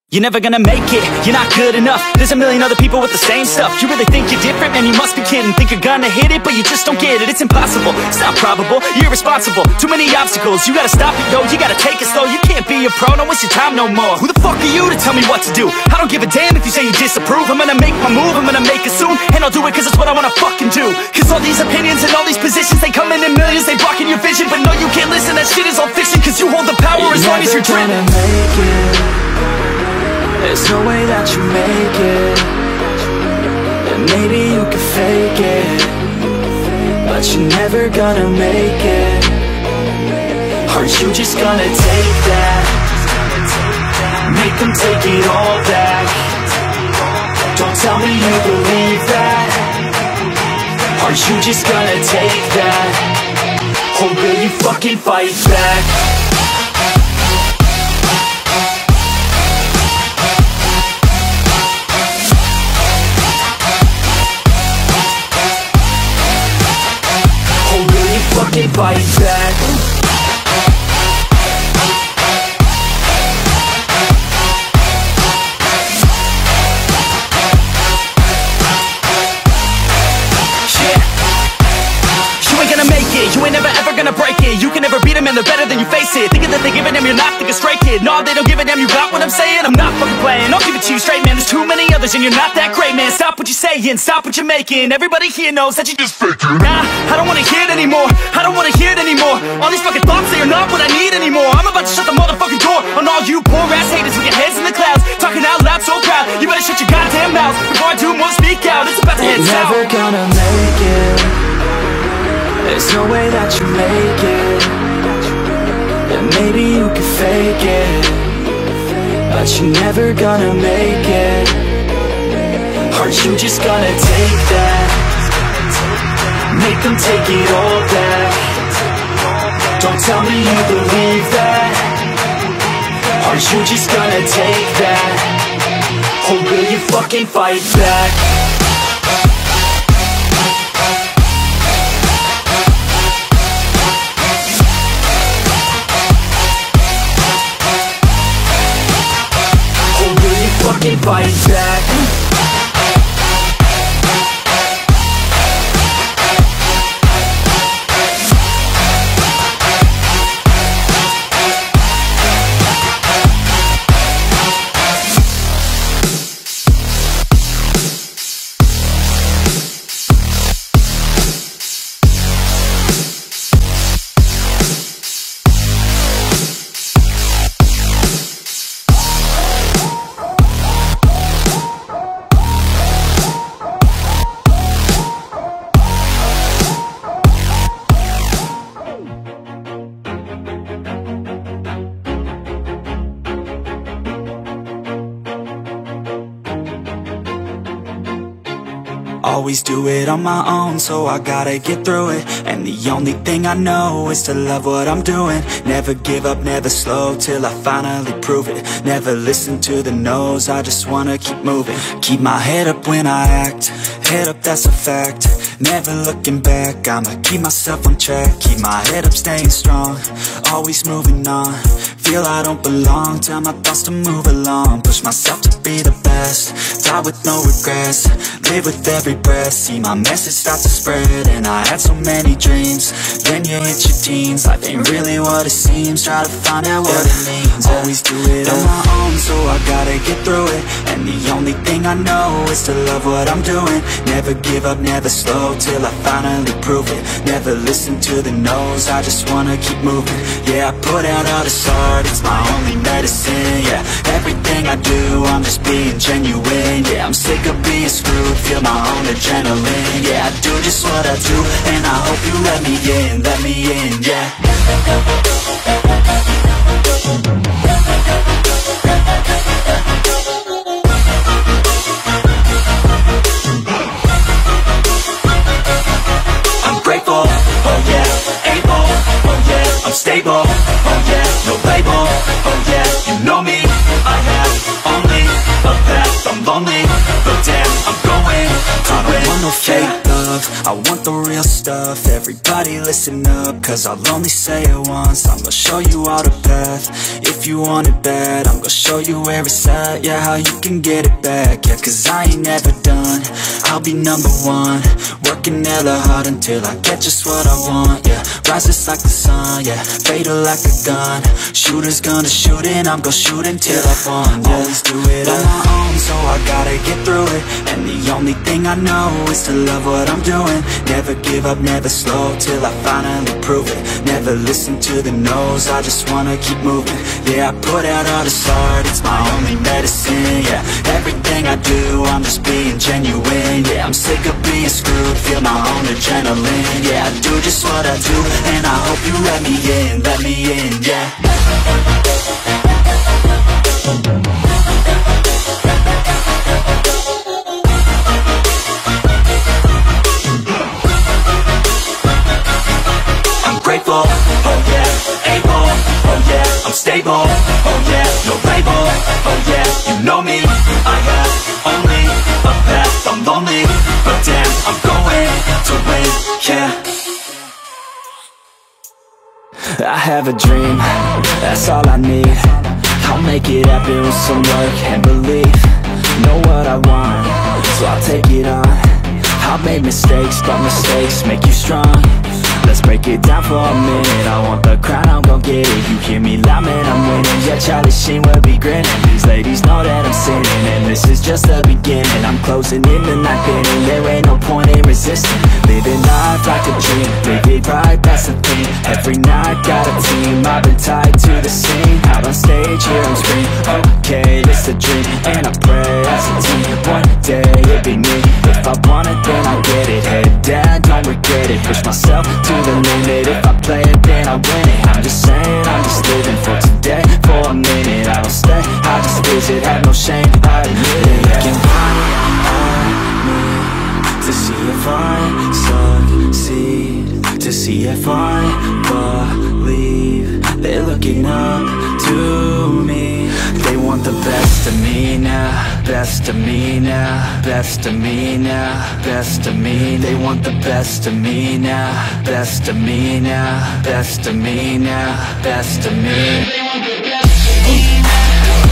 You're never gonna make it, you're not good enough. There's a million other people with the same stuff. You really think you're different? Man, you must be kidding. Think you're gonna hit it, but you just don't get it. It's impossible, it's not probable, you're irresponsible. Too many obstacles, you gotta stop it, yo. You gotta take it slow, you can't be a pro. Don't waste your time no more. Who the fuck are you to tell me what to do? I don't give a damn if you say you disapprove. I'm gonna make my move, I'm gonna make it soon. And I'll do it cause it's what I wanna fucking do. Cause all these opinions and all these positions, they come in millions, they blocking your vision. But no, you can't listen, that shit is all fiction. Cause you hold the power as long as you're dreaming. There's no way that you make it. And maybe you can fake it, but you're never gonna make it. Aren't you just gonna take that? Make them take it all back. Don't tell me you believe that. Aren't you just gonna take that? Or will you fucking fight back? Fucking fight back. You ain't gonna make it, you ain't never ever gonna break it. You can never beat them and they're better than you, face it. Thinking that they give a damn, you're not thinking straight, kid. No, they don't give a damn, you got what I'm saying? I'm not fucking playing, I'll give it to you straight, man. There's too many others and you're not that great, man. Stop what you're saying, stop what you're making. Everybody here knows that you just faking. Nah, I don't wanna hear it anymore, I don't wanna hear it anymore. All these fucking thoughts, they are not what I need anymore. I'm about to shut the motherfucking door on all you poor ass haters with your heads in the clouds, talking out loud so proud. You better shut your goddamn mouth before I do more speak out. It's about to head south. You're never gonna make it. There's no way that you make it. And maybe you can fake it, but you're never gonna make it. Aren't you just gonna take that? Make them take it all back. Don't tell me you believe that. Aren't you just gonna take that? Or will you fucking fight back? Fucking fight back. Always do it on my own, so I gotta get through it. And the only thing I know is to love what I'm doing. Never give up, never slow, till I finally prove it. Never listen to the no's, I just wanna keep moving. Keep my head up when I act, head up, that's a fact. Never looking back, I'ma keep myself on track. Keep my head up, staying strong, always moving on. Feel I don't belong, tell my thoughts to move along. Push myself to be the best, die with no regrets. Live with every breath, see my message start to spread. And I had so many dreams, then you hit your teens. Life ain't really what it seems, try to find out what it means. Always do it on my own, so I gotta get through it. And the only thing I know is to love what I'm doing. Never give up, never slow, till I finally prove it. Never listen to the no's, I just wanna keep moving. Yeah, I put out all this art, it's my only medicine. Yeah, everything I do, I'm just being genuine. Yeah, I'm sick of being screwed, feel my own adrenaline. Yeah, I do just what I do, and I hope you let me in, yeah. I'm grateful, oh yeah, able, oh yeah, I'm stable, oh yeah, no label, oh yeah, you know me, I have only a path, I'm lonely, but damn, I'm going to win. I don't want no fake love, I want the real stuff. Everybody listen up, cause I'll only say it once. I'ma show you all the path. If you want it bad, I'm gonna show you where it's at. Yeah, how you can get it back. Yeah, cause I ain't never done, I'll be number one. Working hella hard until I get just what I want. Yeah, rises like the sun, yeah, fatal like a gun. Shooters gonna shoot and I'm gonna shoot until I won. Yeah, always do it on my own, so I gotta get through it. And the only thing I know is to love what I'm doing. Never give up, never slow, till I finally prove it. Never listen to the no's, I just wanna keep moving. Yeah, I put out all this art, it's my only medicine. Yeah, everything I do, I'm just being genuine. Yeah, I'm sick of being screwed, feel my own adrenaline. Yeah, I do just what I do, and I hope you let me in, yeah. I'm grateful, oh yeah, able, oh yeah, I'm stable, oh yeah, no label, oh yeah, you know me, I have only a path, I'm lonely, but damn, I'm going to win, yeah. I have a dream, that's all I need. I'll make it happen with some work and belief. Know what I want, so I'll take it on. I've made mistakes, but mistakes make you strong. Let's break it down for a minute. I want the crown, I'm gon' get it. You hear me loud, man, I'm winning. Yeah, Charlie Sheen will be grinning. These ladies know that I'm sinning, and this is just the beginning. I'm closing in the night inning. There ain't no point in resisting. Living life like a dream, live it right, that's the thing. Every night got a team, I've been tied to the scene. Out on stage, here I'm screaming, okay, it's a dream. And I pray as a team, one day it'll be me. If I want it, then I get it. Head down, don't regret it. Push myself to the limit. If I play it, then I win it. I'm just saying, I'm just living for today, for a minute. I don't stay, I just visit, have no shame, I admit it. They can find me to see if I succeed, to see if I believe. They're looking up to me. They want the best of me now, best of me now, best of me now, best of me. They want the best of me now, best of me now, best of me now, best of me. They want the best of me now.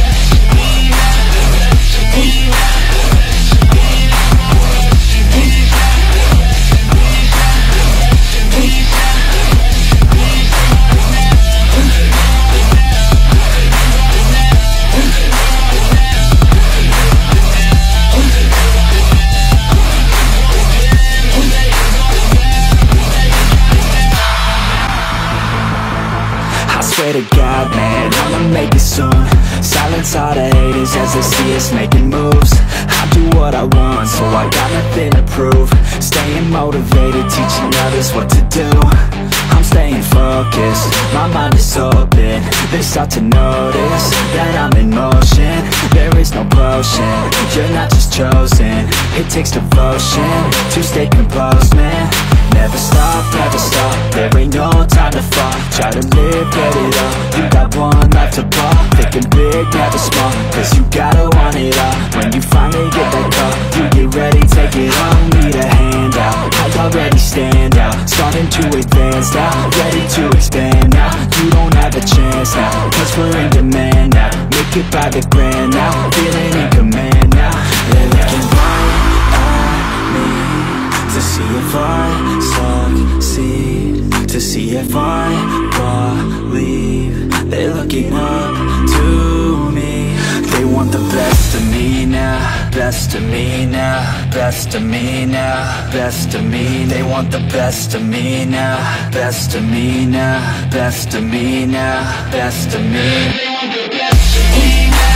Swear to God, man, I'ma make it soon. Silence all the haters as they see us making moves. I do what I want, so I got nothing to prove. Staying motivated, teaching others what to do. I'm staying focused, my mind is open. They start to notice that I'm in motion. There is no potion, you're not just chosen. It takes devotion to stay composed, man. Never stop, there ain't no time to fall. Try to live, get it up, you got one life to ball. Thinking big, never small, cause you gotta want it all. When you finally get that call, you get ready, take it on. Need a handout, I already stand out. Starting to advance now, ready to expand now. You don't have a chance now, cause we're in demand now. Make it by the grand now, feeling in command now. They're looking right at me to see if I succeed, to see if I believe. They're looking up to me. They want the best of me now, best of me now, best of me now, best of me. They want the best of me now, best of me now, best of me now, best of me. They want the best of me now.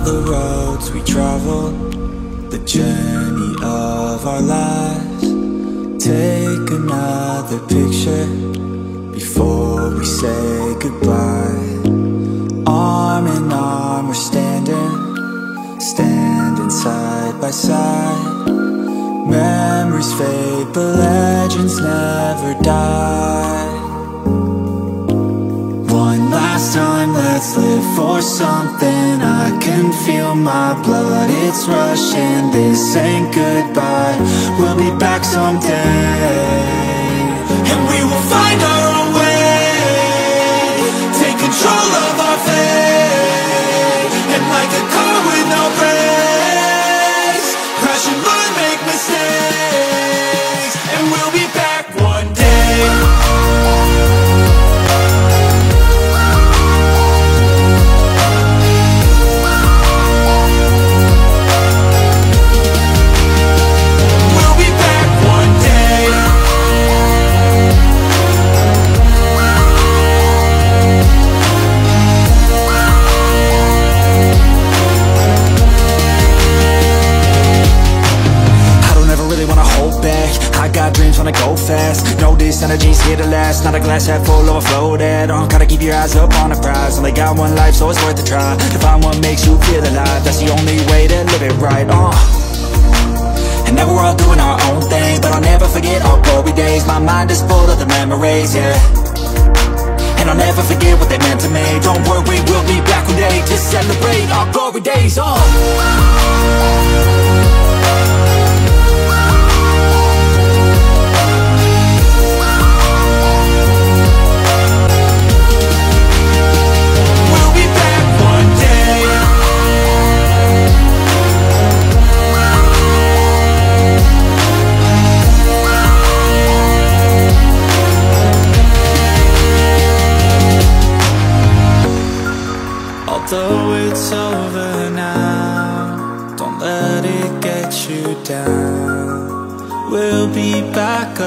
the roads we travel, the journey of our lives. Take another picture before we say goodbye. Arm in arm we're standing side by side. Memories fade but legends never die. One last time, let's live for something. I can feel my blood, it's rushing. This ain't goodbye, we'll be back someday. And we will find our own way, take control of our fate. And like a car with no brakes, crash and learn, make mistakes. And we'll be back one day. I got dreams, wanna go fast. Know this energy's here to last. Not a glass half full, overflow that. Gotta keep your eyes up on the prize. Only got one life, so it's worth a try. To find what makes you feel alive, that's the only way to live it right. And now we're all doing our own thing, but I'll never forget our glory days. My mind is full of the memories, yeah. And I'll never forget what they meant to me. Don't worry, we'll be back one day to celebrate our glory days, Although it's over now, don't let it get you down. We'll be back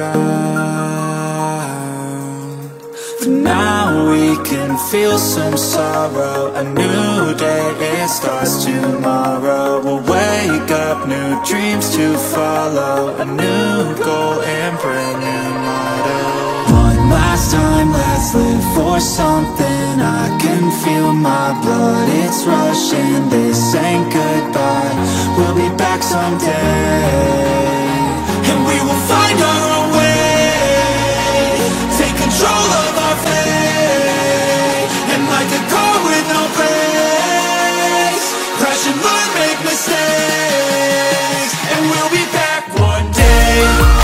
around. For now we can feel some sorrow. A new day, it starts tomorrow. We'll wake up, new dreams to follow. A new goal and brand new motto. One last time, let's live for something. I can feel my blood, it's rushing. This ain't goodbye, we'll be back someday. And we will find our own way, take control of our fate. And like a car with no brakes, crash and learn, make mistakes. And we'll be back one day.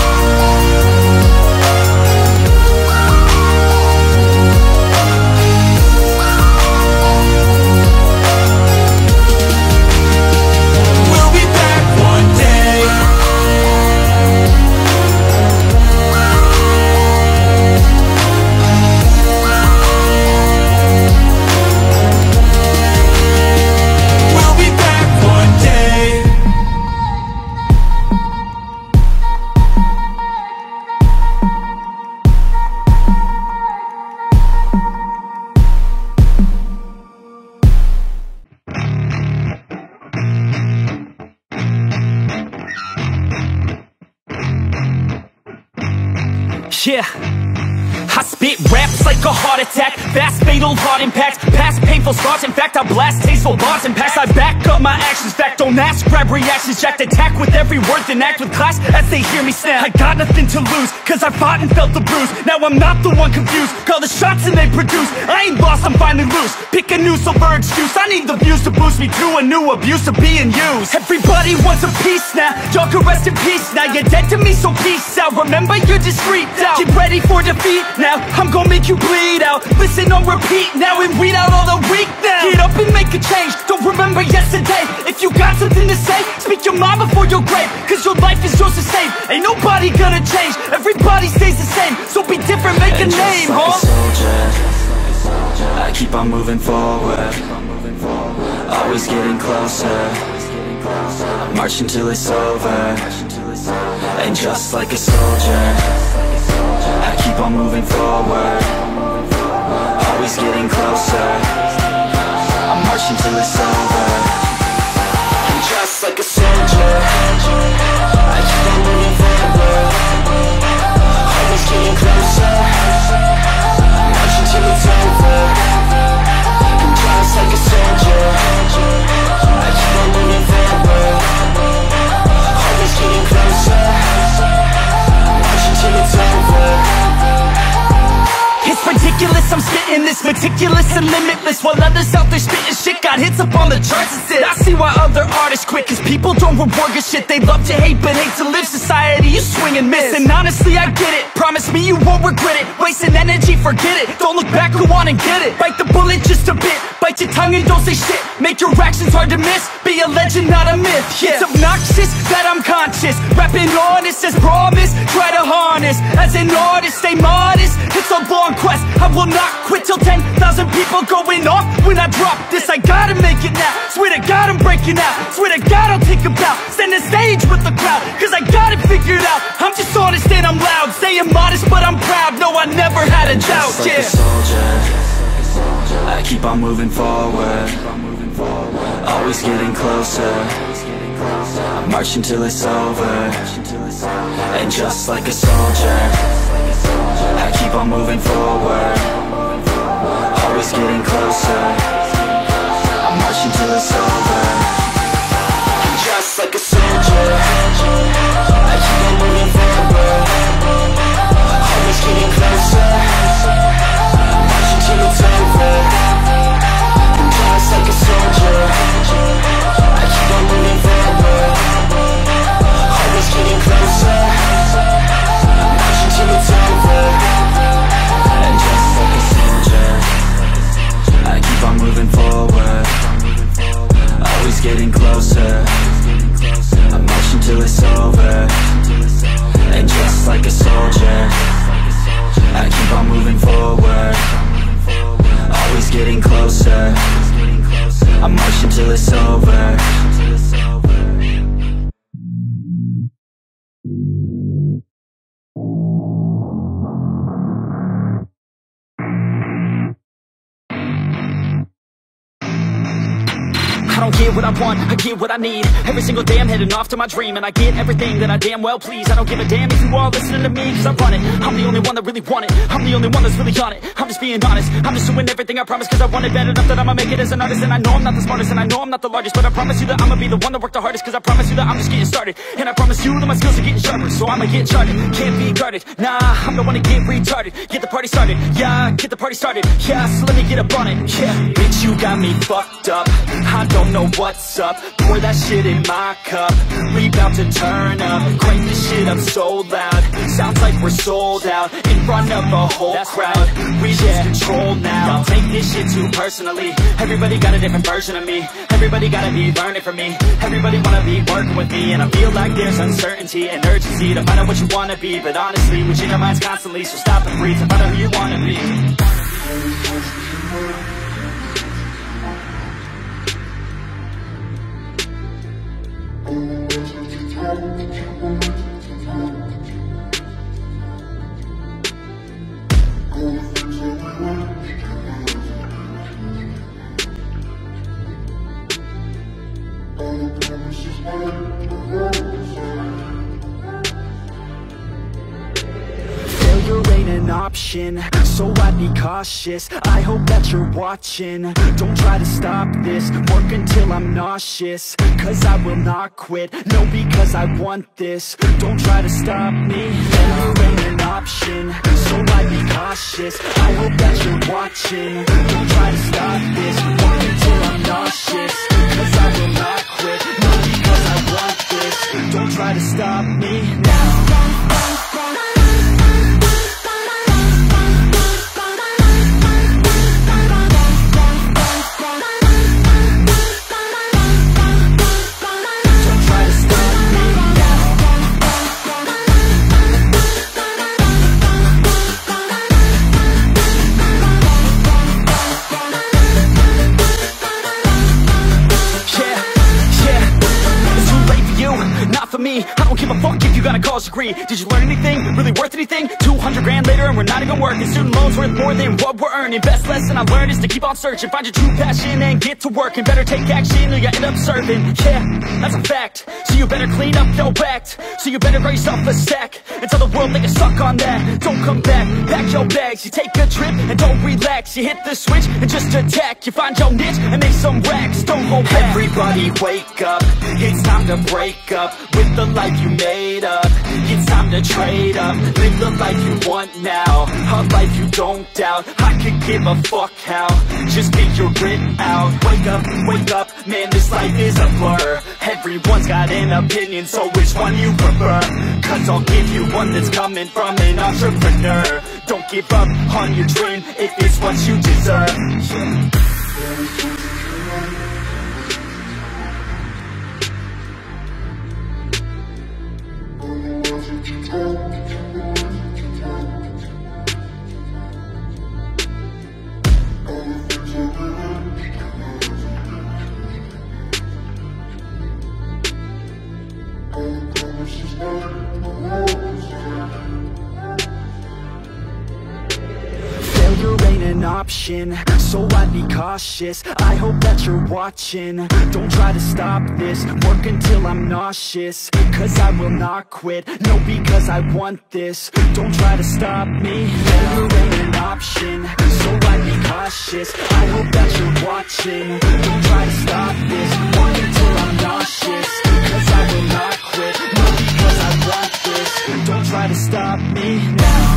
Yeah, I spit raps like a heart attack, fast fatal heart impact, past painful scars. In fact, I blast tasteful bars and packs. I back up my actions, fact don't ask, grab reactions, jacked attack with every word, then act with class as they hear me snap. I got nothing to lose, cause I fought and felt the bruise. Now I'm not the one confused, call the shots and they produce. I ain't lost, I'm finally loose, pick a new silver excuse. I need the views to boost me to a new abuse of being used. Everybody wants a piece now, y'all can rest in peace now. You're dead to me, so peace out. Remember, you're just freaked out. Get ready for defeat now, I'm gonna make you bleed out. Listen on repeat now and weed out all the weak now. Get up and make a change, don't remember yesterday. If you got something to say, speak your mind before your grave. Cause your life is yours to save, ain't nobody gonna change. Everybody stays the same, so be different, make a name, like a soldier, I keep on moving forward, always getting closer, marching till it's over. And just like a soldier, I keep on moving forward, always getting closer, I'm marching till it's over. heartless, while others out there spitting shit got hits up on the charts and shit. I see why other artists quit, cause people don't reward good shit. They love to hate but hate to live. Society, you swing and miss. And honestly, I get it, promise me you won't regret it. Wasting energy, forget it, don't look back, go on and get it. Bite the bullet just a bit, bite your tongue and don't say shit. Make your actions hard to miss, be a legend, not a myth. Yeah. It's obnoxious that I'm conscious, rapping honest as promise. Try to harness, as an artist, stay modest. It's a long quest, I will not quit till 10,000 people going off when I drop this. I gotta make it now, swear to God I'm breaking out. Swear to God I'll take a bow, stand the stage with the crowd, cause I got it figured out. I'm just honest and I'm loud, saying modest but I'm proud. No, I never had a doubt. Just like a soldier, I keep on moving forward, always getting closer. I'm marching till it's over. And just like a soldier, I keep on moving forward, always getting closer. I'm marching till it's over. And just like a soldier, I keep on moving forward, always getting closer. I'm marching till it's over. And just like a soldier, I keep on moving forward, always getting closer. I'm marching till it's over. And just like a soldier, I keep on moving forward, always getting closer. I'm marching till it's over. And just like a soldier, I keep on moving forward, always getting closer. I'm marching till it's over. I don't get what I want, I get what I need. Every single day I'm heading off to my dream, and I get everything that I damn well please. I don't give a damn if you all listening to me, cause I run it. I'm the only one that really want it, I'm the only one that's really on it. I'm just being honest, I'm just doing everything I promise, cause I want it bad enough that I'ma make it as an artist. And I know I'm not the smartest, and I know I'm not the largest, but I promise you that I'ma be the one that worked the hardest. Cause I promise you that I'm just getting started, and I promise you that my skills are getting sharper. So I'ma get charted, can't be guarded. Nah, I'm the one to get retarded. Get the party started, yeah, get the party started. Yeah, so let me get up on it, yeah. Bitch, you got me fucked up, I don't know what's up. Pour that shit in my cup, we bout to turn up. Crank this shit up so loud, sounds like we're sold out. In front of a whole crowd, we lose control now. Don't take this shit too personally, everybody got a different version of me. Everybody gotta be learning from me, everybody wanna be working with me. And I feel like there's uncertainty and urgency to find out what you wanna be. But honestly, we change our minds constantly, so stop and breathe and find out who you wanna be. Failure ain't an option, so I'd be cautious. I hope that you're watching, don't try to stop this. Work until I'm nauseous, cause I will not quit. No, because I want this, don't try to stop me. Failure ain't an option, so I'd be cautious. I hope that you're watching, don't try to stop this. Work until I'm nauseous, cause I will not quit. No, because I want this, don't try to stop me now. I don't give a fuck if you got a college degree. Did you learn anything? Really worth anything? 200 grand later and we're not even working. Student loans worth more than what we're earning. Best lesson I learned is to keep on searching. Find your true passion and get to work. And better take action or you end up serving. Yeah, that's a fact. So you better clean up your act. So you better raise yourself a stack and tell the world they can suck on that. Don't come back, pack your bags. You take a trip and don't relax. You hit the switch and just attack. You find your niche and make some racks. Don't hold back. Everybody wake up, it's time to break up with the life you made up. It's it's time to trade up. Live the life you want now, a life you don't doubt. I could give a fuck how, just get your grit out. Wake up, man, this life is a blur. Everyone's got an opinion, so which one you prefer? Cause I'll give you one that's coming from an entrepreneur. Don't give up on your dream if it's what you deserve. Failure ain't an option, so I'd be cautious. I hope that you're watching. Don't try to stop this, work until I'm nauseous. Cause I will not quit, no, because I want this. Don't try to stop me, failure ain't an option, so I'd be cautious. I hope that you're watching. Don't try to stop this, work until I'm nauseous. Cause I will not quit, no, because I want this. Don't try to stop me now.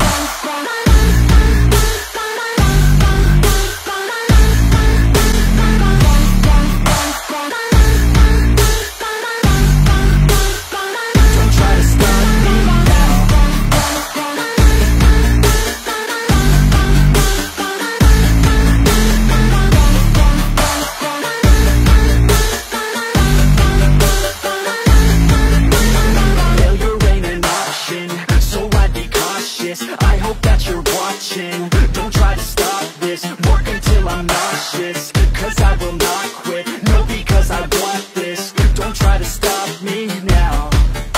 I hope that you're watching. Don't try to stop this, work until I'm nauseous. Cause I will not quit, no, because I want this. Don't try to stop me now.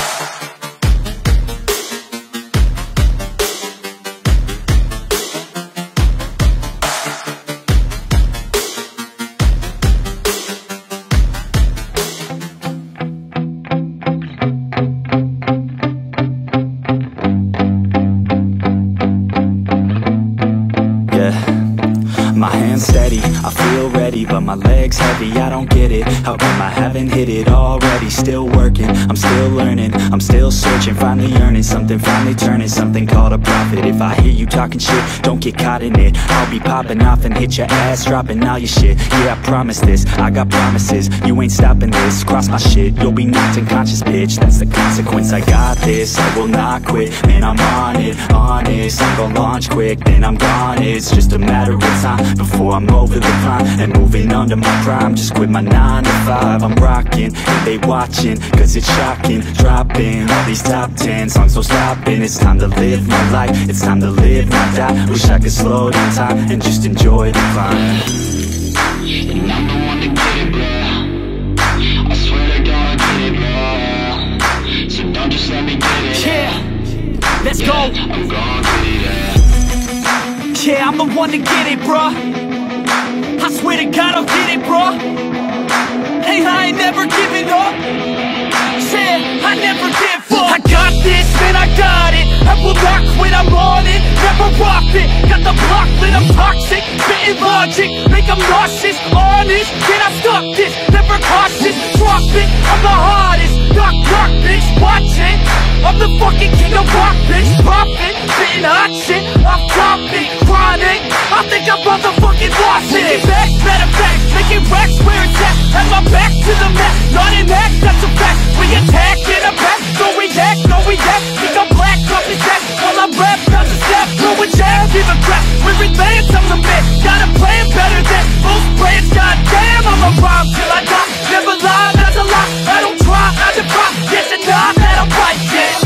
My hands steady, I feel ready, but my legs heavy, I don't get it. How come I haven't hit it already? Still working, I'm still learning, I'm still searching, finally earning something, finally turning something called a profit. If I hear you talking shit, don't get caught in it. I'll be popping off and hit your ass, dropping all your shit. Yeah, I promise this, I got promises, you ain't stopping this. Cross my shit, you'll be knocked unconscious, bitch. That's the consequence, I got this, I will not quit. Man, I'm on it, honest, I'm gon' launch quick, then I'm gone. It's just a matter of time before I'm over the climb and moving under my prime. Just quit my 9 to 5, I'm rocking and they watching, cause it's shocking. Dropping all these top 10 songs, so stopping. It's time to live my life, it's time to live, not die. Wish I could slow down time and just enjoy the climb. And I'm the one to get it, bro. I swear to God, I get it, bro. So don't just let me get it. Yeah, let's go. I'm gon' get it, yeah. Yeah, I'm the one to get it, bruh. I swear to God I'll get it, bruh. Hey, I ain't never giving up. Yeah, I never give up. I got this, man, I got it. I will not quit, I'm on it. Never rock it. Got the block lit, I'm toxic. Spitting logic, make them nauseous. Honest, can I stop this? Never cautious, drop it. I'm the hardest. Knock, knock, bitch, watch it. I'm the fucking king of rock, bitch. Pop it, spitting hot shit. I'm topic, chronic. I think I'm motherfucking lost it. Make it back, better back. Make it racks where it's at. Have my back to the mat. Not an act, that's a fact. We attack in a back. Don't react, no react. Think I'm black, up his ass. While I rap, bounce a step. Throw a jab, give a crap. We're advanced, I'm the man. Got a plan better than most brands. Goddamn, I'm a rhyme till I die. Never lie, that's a lie. I don't try, I defy. Yes and nah, that I'm right, yeah.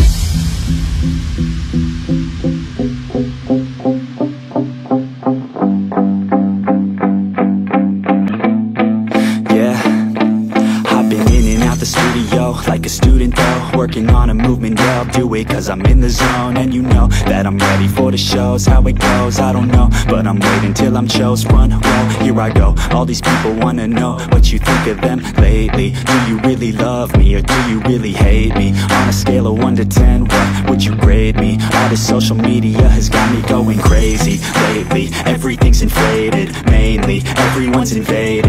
Like a student though, working on a movement, yeah, I'll do it cause I'm in the zone. And you know that I'm ready for the shows. How it goes, I don't know, but I'm waiting till I'm chose. Front row, here I go. All these people wanna know what you think of them lately. Do you really love me or do you really hate me? On a scale of 1 to 10, what would you grade me? All this social media has got me going crazy lately. Everything's inflated, mainly everyone's invaded my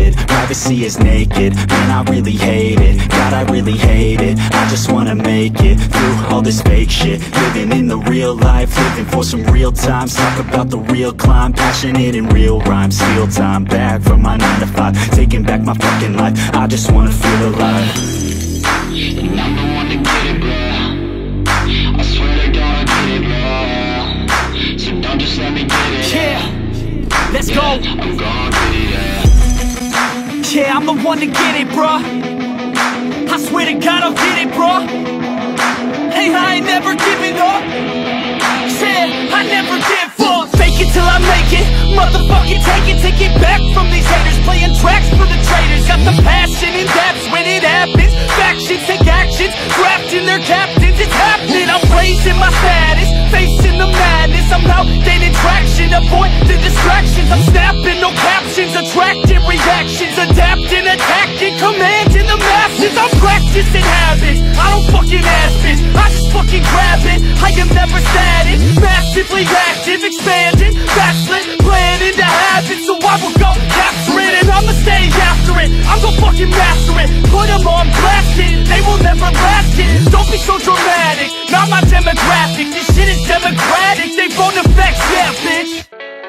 privacy is naked. Man, I really hate it, God, I really hate it. I just wanna make it through all this fake shit. Living in the real life, living for some real times. Talk about the real climb, passionate in real rhymes. Steal time back from my 9 to 5, taking back my fucking life. I just wanna feel alive. And I'm the one to get it, bro. I swear to God I get it, bro. So don't just let me get it. Yeah, let's go. I'm gonna get it, yeah. Yeah, I'm the one to get it, bruh. I swear to God I'll get it, bruh. Hey, I ain't never giving up. Yeah, I never give up. Fake it till I make it. Motherfucking take it back from these haters. Playing tracks for the traitors. Got the passion and that's when it happens. Factions take actions, drafting their captains. It's happening, I'm raising my status, facing the madness. I'm out gaining traction, avoid the distractions. I'm snapping, no captions, attracting reactions. Adapting, attacking, commanding the masses. I'm practicing habits, I don't fucking ask bitch, I just fucking grab it. I am never static, massively active, expanding, backslid, planning to have it. So I will go after it, and I'ma stay after it. I'm gon' fucking master it, put them on blast it. They will never last it, don't be so dramatic. Not my demographic, this shit is democratic. They vote effects, yeah bitch.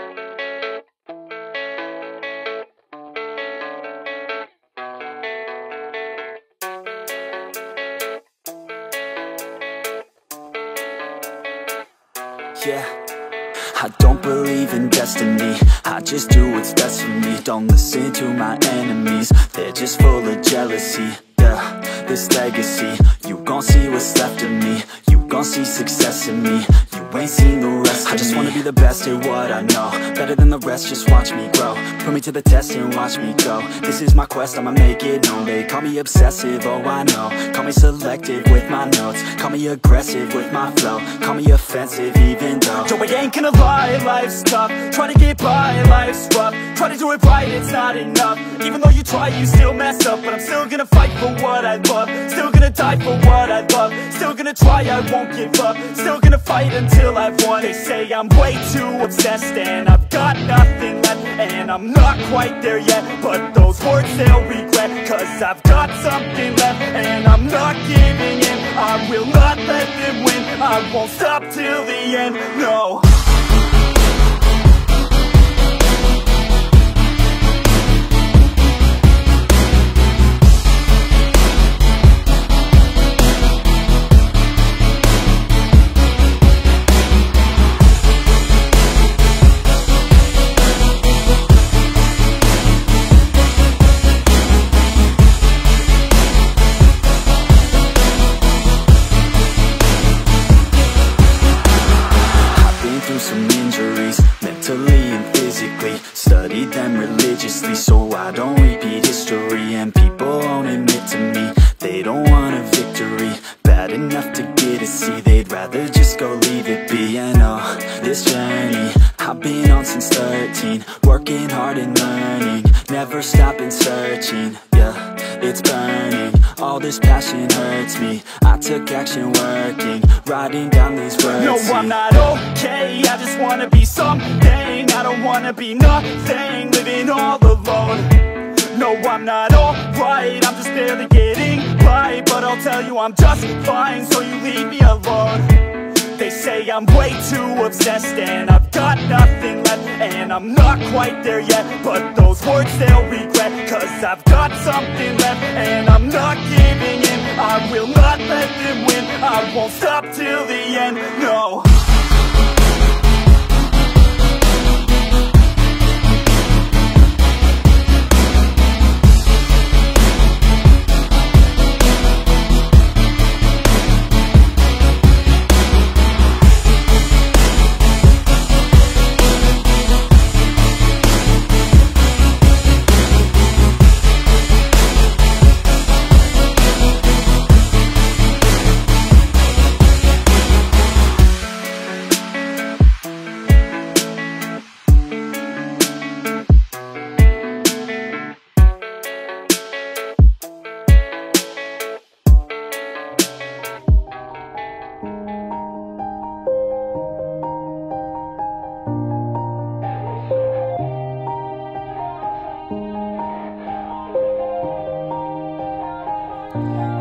Yeah, I don't believe in destiny, I just do what's best for me. Don't listen to my enemies, they're just full of jealousy. Yeah, this legacy, you gon' see what's left of me. You gon' see success in me, you ain't seen the rest of me. I just wanna be the best at what I know, better than the rest, just watch me grow. Put me to the test and watch me go. This is my quest, I'ma make it known. They call me obsessive, oh I know. Call me selective with my notes, call me aggressive with my flow. Call me offensive even though Yo, I ain't gonna lie, life's tough. Try to get by, life's rough. Try to do it right, it's not enough. Even though you try, you still mess up. But I'm still gonna fight for what I love, still gonna die for what I love. Still gonna try, I won't give up. Still gonna fight until I've won. They say I'm way too obsessed and I've got nothing left, and I'm not quite there yet. But those words they'll regret, cause I've got something left, and I'm not giving in. I will not let them win, I won't stop till the end, no. Studied them religiously so I don't repeat history. And people won't admit to me they don't want a victory. Bad enough to get a C, they'd rather just go leave it be. And oh, this journey I've been on since 13, working hard and learning, never stopping searching. Yeah, it's burning, all this passion hurts me. I took action working, writing down these words. No, I'm not okay, I just wanna be something. I don't wanna be nothing, living all alone. No, I'm not alright, I'm just barely getting by. But I'll tell you I'm just fine, so you leave me alone. They say I'm way too obsessed and I've got nothing left, and I'm not quite there yet. But those words they'll regret, cause I've got something left, and I'm not giving in. I will not let them win, I won't stop till the end, no.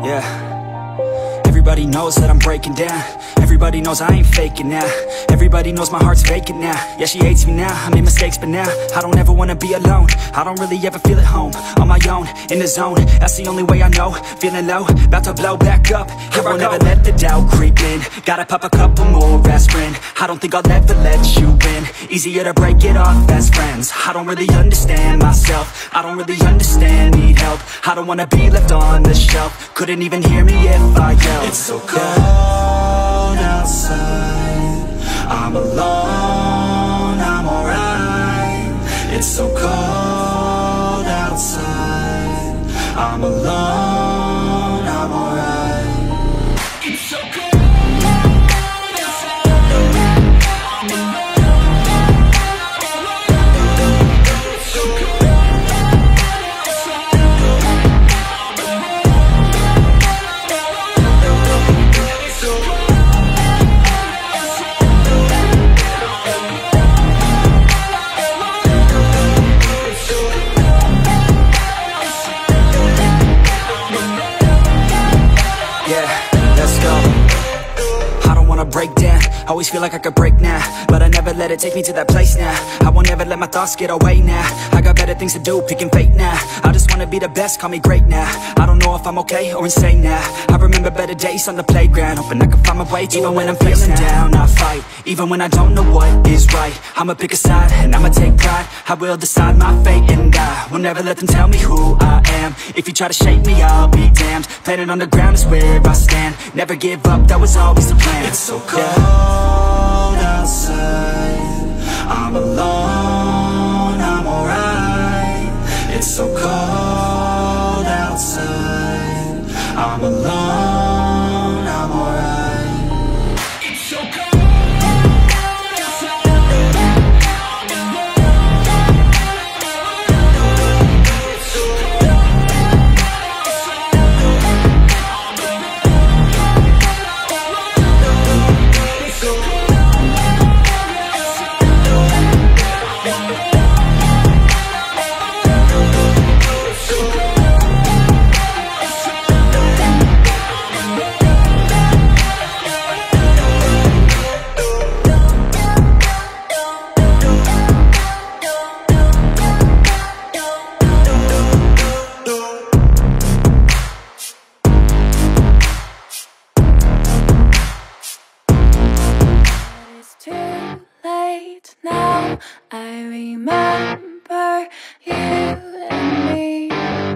Yeah. Everybody knows that I'm breaking down. Everybody knows I ain't faking now. Everybody knows my heart's vacant now. Yeah, she hates me now, I made mistakes but now I don't ever wanna be alone. I don't really ever feel at home. On my own, in the zone, that's the only way I know. Feeling low, about to blow back up. Here I won't ever let the doubt creep in. Gotta pop a couple more aspirin. I don't think I'll ever let you in. Easier to break it off best friends. I don't really understand myself. I don't really understand, need help. I don't wanna be left on the shelf. Couldn't even hear me if I yelled. It's so cold outside, I'm alone, I'm alright. It's so cold outside, I'm alone, I'm alright. It's so cold. Break down, always feel like I could break now, but I never let it take me to that place now. I won't ever let my thoughts get away now. I got better things to do, picking fate now. I just wanna be the best, call me great now. I don't know if I'm okay or insane now. I remember better days on the playground, hoping I can find my way even when I'm feeling down. I fight, even when I don't know what is right. I'ma pick a side, and I'ma take pride. I will decide my fate, and I will never let them tell me who I am. If you try to shake me, I'll be damned. Planet on the ground is where I stand. Never give up, that was always the plan. It's so cold outside, I'm alone, I'm alright. It's so cold outside, I'm alone, I'm alright. It's so cold. Now I remember you and me,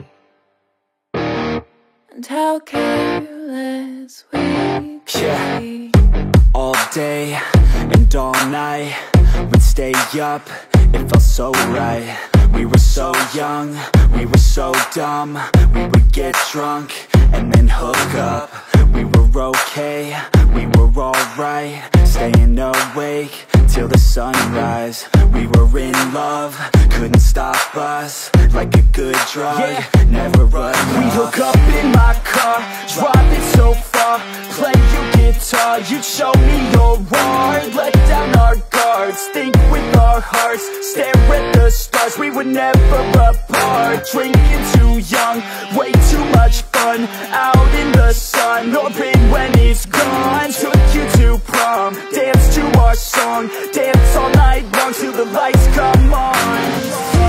and how careless we could be. All day and all night, we'd stay up, it felt so right. We were so young, we were so dumb. We would get drunk and then hook up. We were okay, we were alright. Staying awake till the sunrise. We were in love, couldn't stop us. Like a good drug, never run off. We hook up in my car, drive it so far. Play your guitar, you'd show me your art. Let down our guards, think with our hearts. Stare at the stars, we were never apart. Drinking too young, way too much fun. Out in the sun, or in when it's gone. Took you to prom, dance to our song. Dance all night long till the lights come on.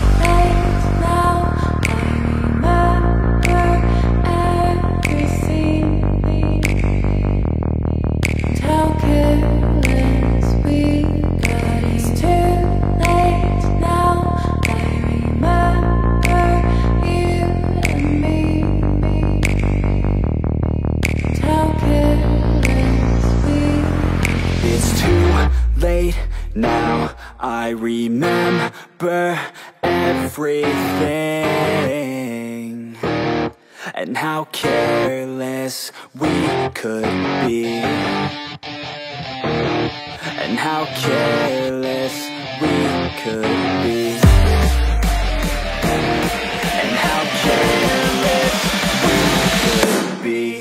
Now I remember everything, and how careless we could be, and how careless we could be, and how careless we could be.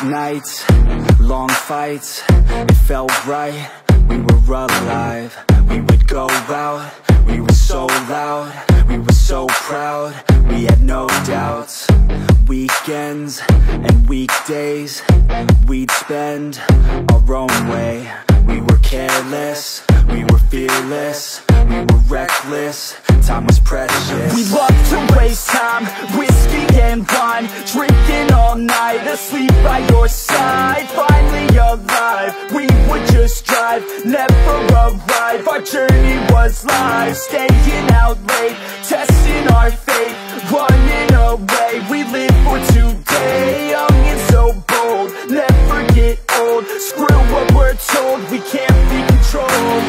nights, long fights, it felt right, we were alive. We would go out, we were so loud, we were so proud, we had no doubts. Weekends and weekdays, we'd spend our own way. We were careless, we were fearless, we were reckless, time was precious. We loved to waste time, whiskey and wine, drinking all night, asleep by your side. Finally alive, we would just drive, never arrive. Our journey was live, staying out late, testing our fate, running away. We live for today, young and so bold, never get old. Screw what we're told, we can't be controlled.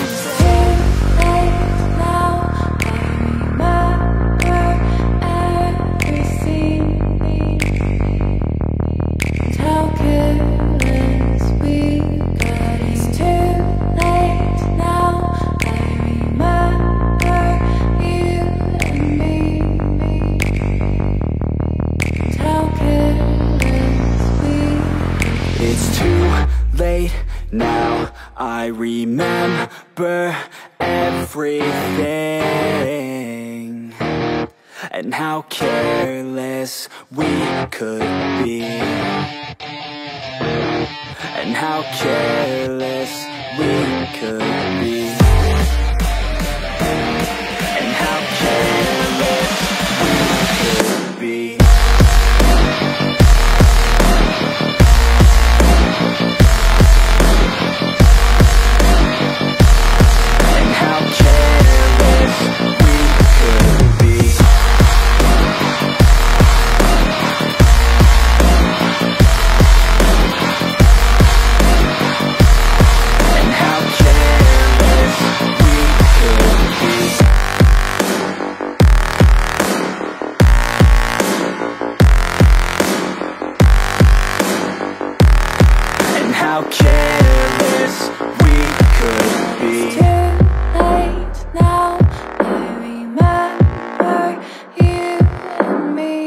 Now I remember everything, and how careless we could be, and how careless we could be, and how careless we could be. How careless we could be. It's too late now, I remember you and me,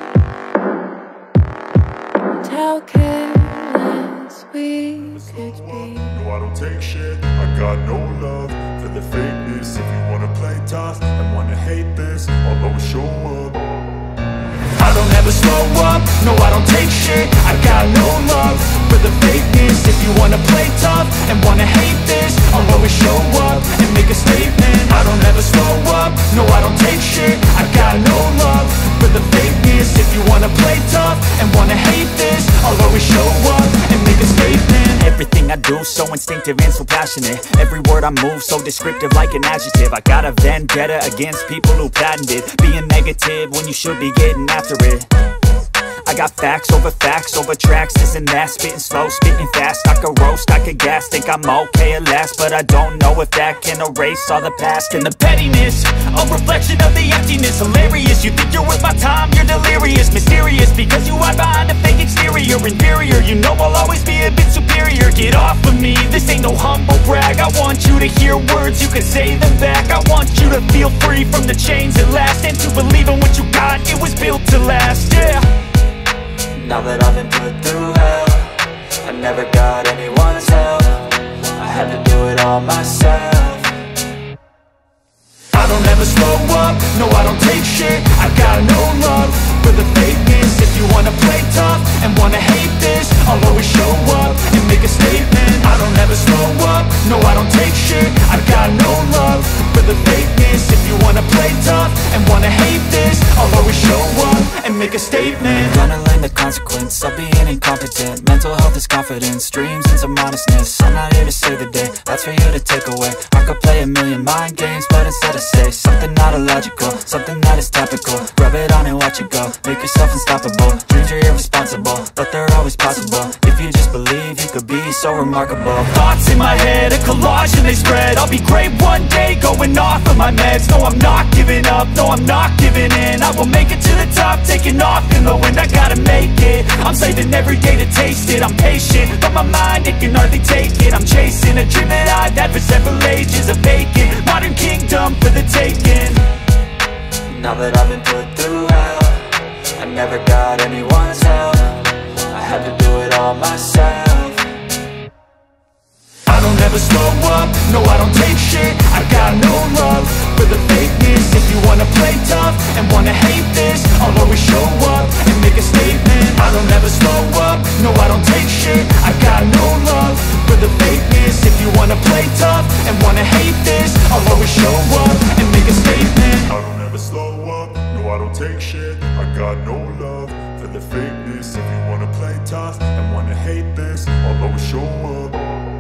and how careless we could be. No, I don't take shit, I got no love for the fakeness. If you wanna play tough and wanna hate this, I'll always show up. I don't ever slow up, no I don't take shit, I got no love for the fakeness. If you wanna play tough and wanna hate this, I'll always show up and make a statement. I don't ever slow up, no I don't take shit, I got no love for the fakeness. If you wanna play tough and wanna hate this, I'll always show up and make a statement. Everything I do so instinctive and so passionate, every word I move so descriptive like an adjective. I got a vendetta against people who patented being negative when you should be getting after it. I got facts over tracks, this and that, spitting slow, spitting fast. I could roast, I could gas, think I'm okay at last, but I don't know if that can erase all the past. And the pettiness, a reflection of the emptiness. Hilarious, you think you're worth my time, you're delirious. Mysterious, because you hide behind a fake exterior. Inferior, you know I'll always be a bit superior. Get off of me, this ain't no humble brag. I want you to hear words, you can say them back. I want you to feel free from the chains at last, and to believe in what you got, it was built to last, yeah. Now that I've been put through hell, I never got anyone's help, I had to do it all myself. I don't ever slow up, no I don't take shit, I got no love for the fakeness. If you wanna play tough and wanna hate this, I'll always show up and make a statement. I don't ever slow up, no I don't take shit, I got no love for the fakeness. If you wanna play tough and wanna hate this, I'll always show up and make a statement. Gonna learn the consequence of being incompetent. Mental health is confidence, dreams and some honestness. I'm not here to save the day, that's for you to take away. I could play a million mind games, but instead I say something not illogical, something that is topical. Rub it on and watch it go, make yourself unstoppable. Dreams are irresponsible, but they're always possible. If you just believe, you could be so remarkable. Thoughts in my head, a collage and they spread. I'll be great one day, going off of my meds. No, I'm not giving up, no, I'm not giving in. I will make it to the top, taking off in the wind. I gotta make it, I'm saving every day to taste it. I'm patient, but my mind, it can hardly take it. I'm chasing a dream that I've had for several ages. A vacant, modern kingdom for the taking. Now that I've been put through hell, I never got anyone's help, I had to do it all all myself. I don't ever slow up, no I don't take shit. I got no love for the fakeness. If you wanna play tough and wanna hate this, I'll always show up and make a statement. I don't ever slow up, no I don't take shit. I got no love for the fakeness. If you wanna play tough and wanna hate this, I'll always show up and make a statement. I don't ever slow up, no I don't take shit. I got no love for the fakeness. If you wanna play tough and wanna hate this, I'll always show up.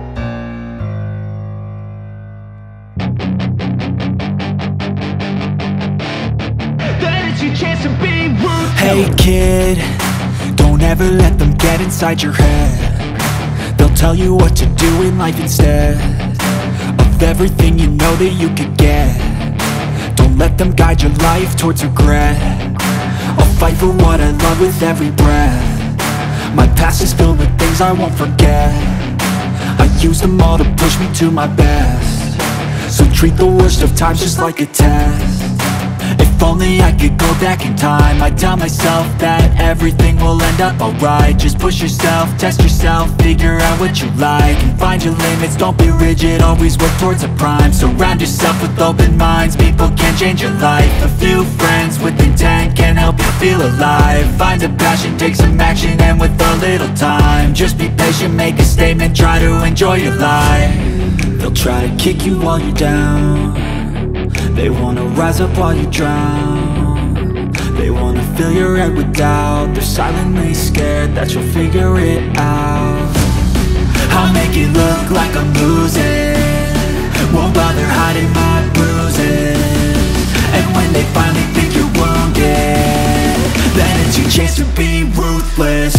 Your chance to be ruthless. Hey kid, don't ever let them get inside your head. They'll tell you what to do in life instead of everything you know that you could get. Don't let them guide your life towards regret. I'll fight for what I love with every breath. My past is filled with things I won't forget. I use them all to push me to my best. So treat the worst of times just like a test. If only I could go back in time, I'd tell myself that everything will end up alright. Just push yourself, test yourself, figure out what you like, and find your limits, don't be rigid, always work towards a prime. Surround yourself with open minds, people can change your life. A few friends with intent can help you feel alive. Find a passion, take some action, and with a little time, just be patient, make a statement, try to enjoy your life. They'll try to kick you while you're down. They wanna rise up while you drown. They wanna fill your head with doubt. They're silently scared that you'll figure it out. I'll make it look like I'm losing, won't bother hiding my bruises. And when they finally think you're wounded, then it's your chance to be ruthless.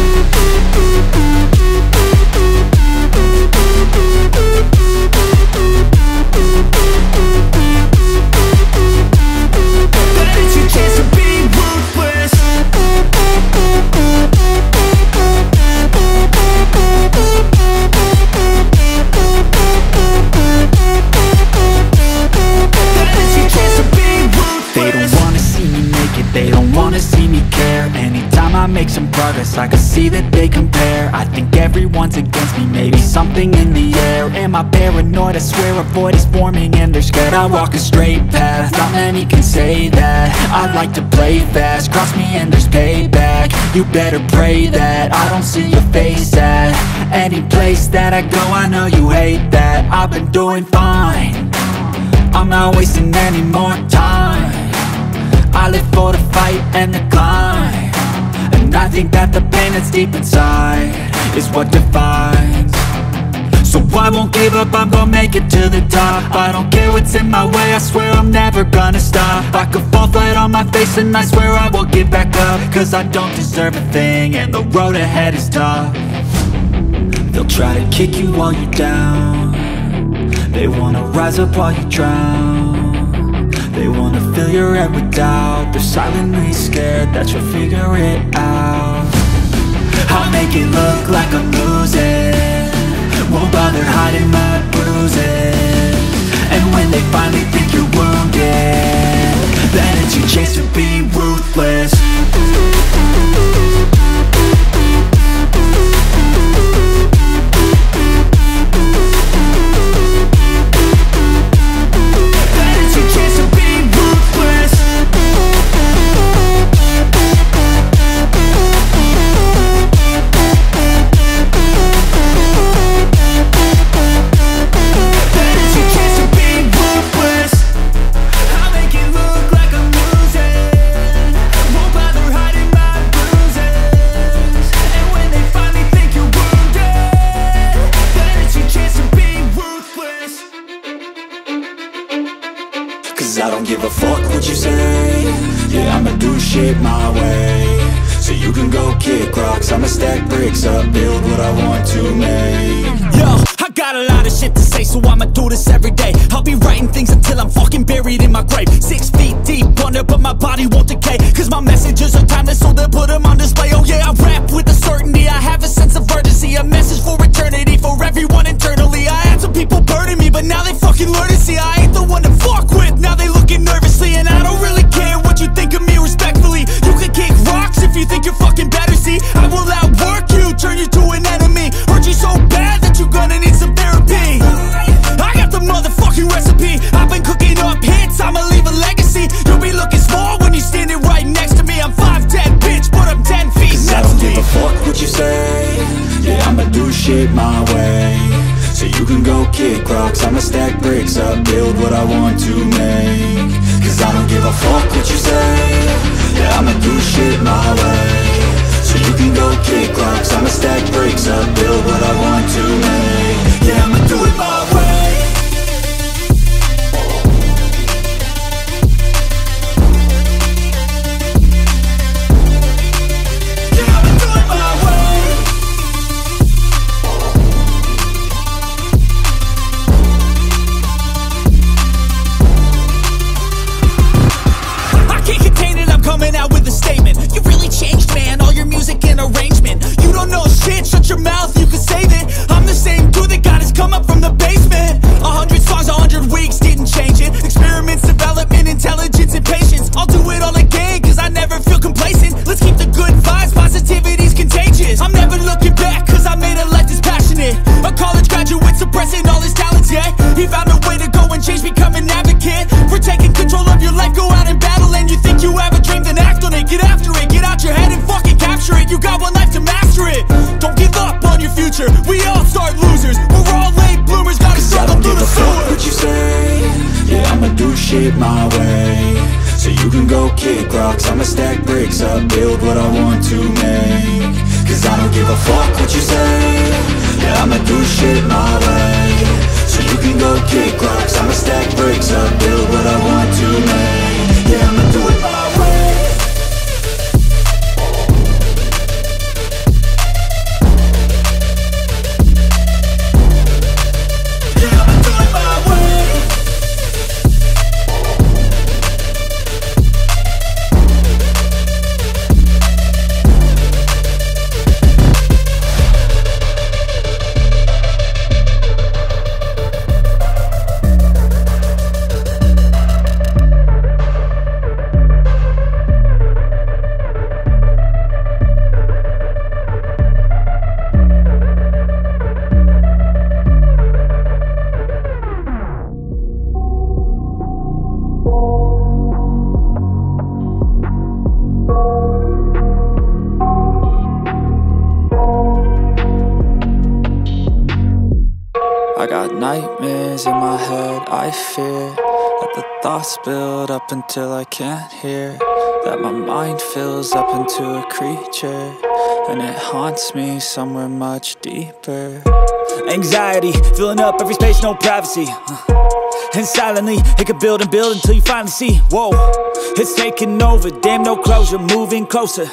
Make some progress, I can see that they compare. I think everyone's against me, maybe something in the air. Am I paranoid? I swear a void is forming and they're scared. I walk a straight path, not many can say that. I like to play fast, cross me and there's payback. You better pray that I don't see your face at any place that I go. I know you hate that. I've been doing fine, I'm not wasting any more time. I live for the fight and the climb, and I think that the pain that's deep inside is what defines. So I won't give up, I'm gonna make it to the top. I don't care what's in my way, I swear I'm never gonna stop. I could fall flat on my face and I swear I will get back up, cause I don't deserve a thing and the road ahead is tough. They'll try to kick you while you're down. They wanna rise up while you drown. They wanna fill your head with doubt. They're silently scared that you'll figure it out. I'll make it look like I'm losing, won't bother hiding my bruises. And when they finally think you're wounded, then it's your chance to be ruthless. I don't give a fuck what you say. Yeah, I'ma do shit my way. So you can go kick rocks, I'ma stack bricks up, build what I want to make. Yo, I got a lot of shit to say, so I'ma do this every day. I'll be writing things until I'm fucking buried in my grave. 6 feet deep under, but my body won't decay, cause my messages are timeless, so they'll put them on display. Oh yeah, I rap with a certainty, I have a sense of urgency. A message for eternity, for everyone internally. I had some people burning me, but now they fucking learn to see I ain't the one to fuck with, now they looking nervously. And I don't really care what you think of me respectfully. You can kick rocks if you think you're fucking better, see I will outwork you, turn you to shit my way, so you can go kick rocks. I'ma stack bricks up, build what I want to make. Cause I don't give a fuck what you say. Yeah, I'ma do shit my way, so you can go kick rocks. I'ma stack bricks up, build what I want to make. Yeah, I'ma do it my way. Coming out with a statement. You really changed, man, all your music and arrangement. You don't know shit, shut your mouth, you can save it. I'm the same dude that got his come up from the basement. 100 songs, 100 weeks, didn't change it. Experiments, development, intelligence, and patience. I'll do it all again, cause I never feel complacent. Let's keep the good vibes, positivity's contagious. I'm never looking back, cause I made a life that's passionate. A college graduate suppressing all his talents, yeah. He found a way to go and change, become an advocate. For taking control of your life, go out and battle. And you think you have a dream, then act on it. Get after it, get out your head and fucking capture it. You got one life to master it. Don't give up on your future, we all start losers. We're all late bloomers, gotta struggle through the sewer. Fuck what you say. Yeah, I'ma do shit my way, so you can go kick rocks. I'ma stack bricks up, build what I want to make. Cause I don't give a fuck what you say. Yeah, I'ma do shit my way, so you can go kick rocks. I'ma stack bricks up, build what I want to make. Yeah, I'ma do it my way. I got nightmares in my head, I fear that the thoughts build up until I can't hear, that my mind fills up into a creature, and it haunts me somewhere much deeper. Anxiety, filling up every space, no privacy. And silently, it could build and build until you finally see, whoa, it's taking over, damn no closure, moving closer.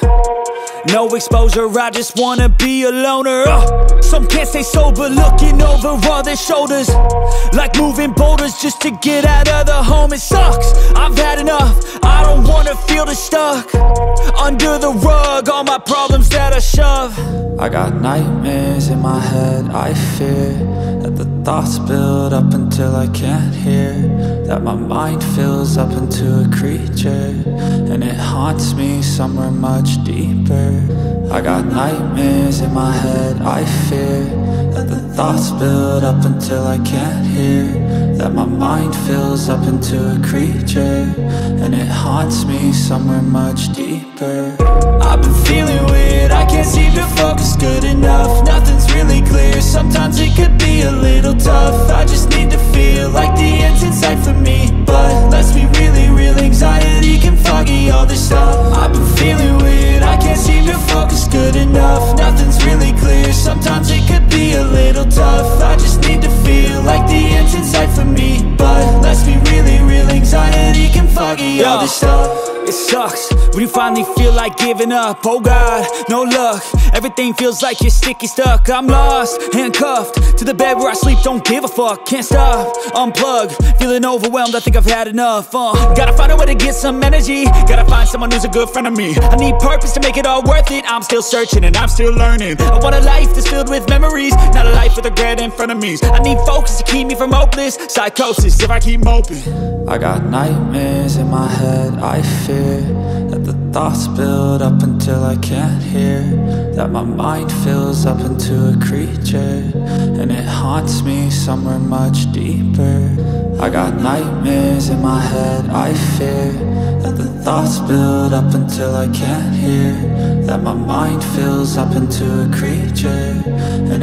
No exposure, I just wanna be a loner. Some can't stay sober, looking over all their shoulders, like moving boulders just to get out of the home. It sucks, I've had enough, I don't wanna feel the stuck under the rug, all my problems that I shove. I got nightmares in my head, I fear that the thoughts build up until I can't hear, that my mind fills up into a creature, and it haunts me somewhere much deeper. I got nightmares in my head, I fear that the thoughts build up until I can't hear, that my mind fills up into a creature, and it haunts me somewhere much deeper. I've been feeling weird, I can't seem to focus good enough. Nothing's really clear, sometimes it could be a little tough. I just need to feel like the end's in sight for me, but let's be really real, anxiety can foggy all this stuff. I've been feeling weird, I can't seem to focus good enough. Nothing's really clear, sometimes it could be a little tough. I just need to feel like the end's in sight for me, but let's be really real, anxiety can foggy all this stuff. It sucks when you finally feel like giving up. Oh God, no luck, everything feels like you're sticky stuck. I'm lost, handcuffed to the bed where I sleep, don't give a fuck. Can't stop, unplug, feeling overwhelmed, I think I've had enough. Gotta find a way to get some energy, gotta find someone who's a good friend of me. I need purpose to make it all worth it, I'm still searching and I'm still learning. I want a life that's filled with memories, not a life with regret in front of me. I need focus to keep me from hopeless psychosis if I keep moping. I got nightmares in my head, I fear that the thoughts build up until I can't hear, that my mind fills up into a creature, and it haunts me somewhere much deeper. I got nightmares in my head, I fear that the thoughts build up until I can't hear, that my mind fills up into a creature, and it haunts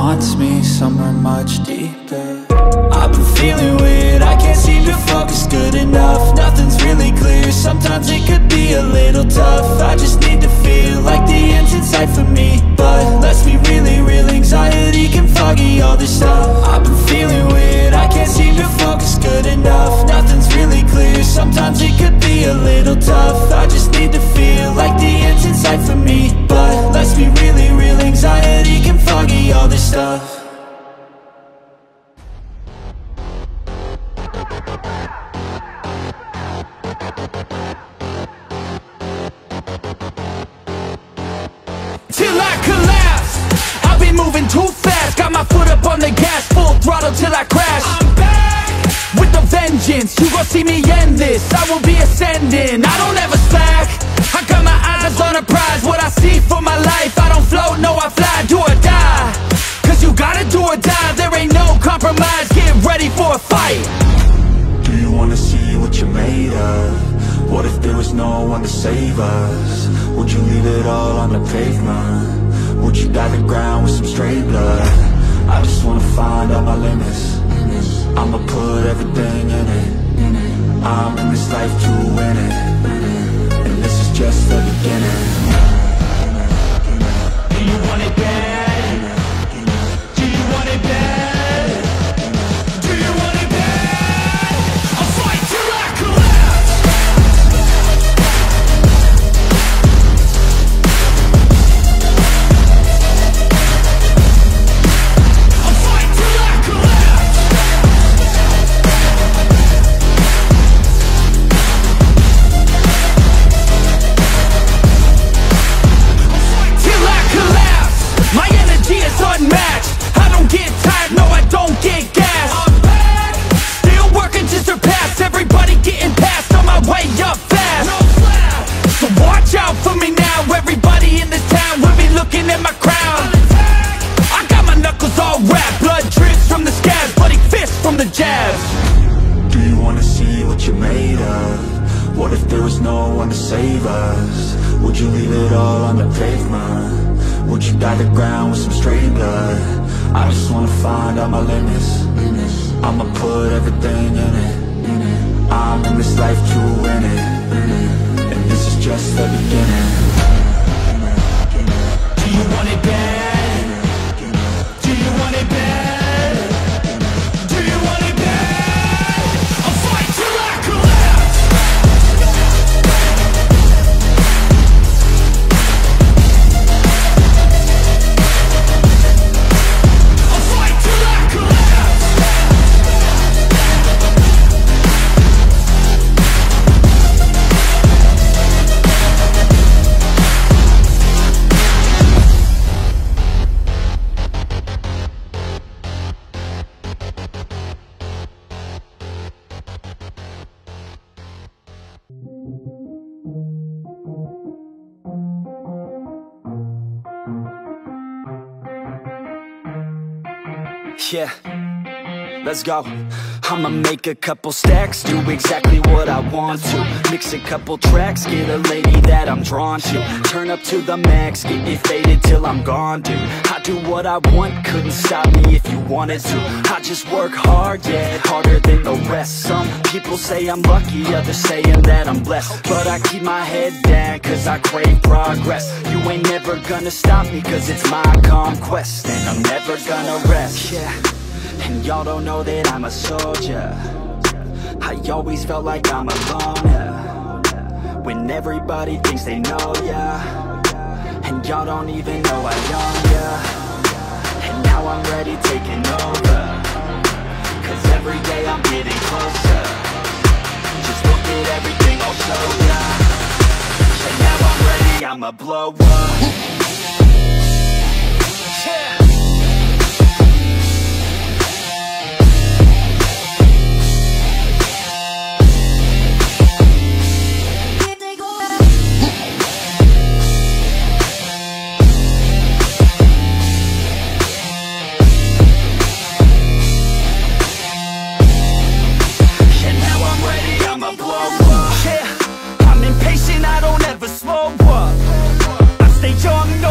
haunts me somewhere much deeper. I've been feeling weird, I can't seem to focus good enough. Nothing's really clear, sometimes it could be a little tough. I just need to feel like the end's in sight for me. But let's be really real, anxiety can foggy all this stuff. I've been feeling weird, I can't seem to focus good enough. Nothing's really clear, sometimes it could be a little tough. I just need to feel like the end's in sight for me. But let's be really real, anxiety can foggy all this stuff. Till I collapse, I've been moving too fast. Got my foot up on the gas, full throttle till I crash. I'm back with a vengeance, you gon' see me end this. I will be ascending, I don't ever slack. I got my eyes on a prize, what I see for my life. I don't float, no I fly, do or die. Cause you gotta do or die, there ain't no compromise. Get ready for a fight. Do you wanna see what you're made of? What if there was no one to save us? Would you leave it all on the pavement? Would you dive the ground with some stray blood? I just wanna find out my limits. I'ma put everything in it. I'm in this life to win it, and this is just the beginning. Do you want it bad? Do you want it bad? Do you want it bad? I'll fight till I collapse. I'll fight till I collapse. I'll fight till I collapse. My energy is unmatched. I don't get tired, no I don't get gas. I'm back, still working to surpass. Everybody getting past, on my way up fast. No slack, so watch out for me now. Everybody in this town will be looking at my crown. I got my knuckles all wrapped, blood drips from the scabs, bloody fists from the jabs. Do you wanna see what you're made of? What if there was no one to save us? Would you leave it all on the pavement? Would you dive the ground with some stray blood? I just wanna find out my limits. I'ma put everything in it. I'm in this life to win it, and this is just the beginning. Do you want it bad? Do you want it bad? Do you want it bad? I'll fight till I collapse. I'll fight till I collapse. Yeah, let's go. I'ma make a couple stacks, do exactly what I want to. Mix a couple tracks, get a lady that I'm drawn to. Turn up to the max, get me faded till I'm gone, dude. I do what I want, couldn't stop me if you wanted to. I just work hard, yeah, harder than the rest. Some people say I'm lucky, others saying that I'm blessed. But I keep my head down, cause I crave progress. You ain't never gonna stop me, cause it's my conquest. And I'm never gonna rest, yeah. And y'all don't know that I'm a soldier. I always felt like I'm alone, yeah. When everybody thinks they know, yeah. And y'all don't even know I own ya. And now I'm ready taking over, cause every day I'm getting closer. Just look at everything I'll show ya. And now I'm ready, I'ma blow up. Yeah. Yeah, I'm impatient, I don't ever slow up. I stay young,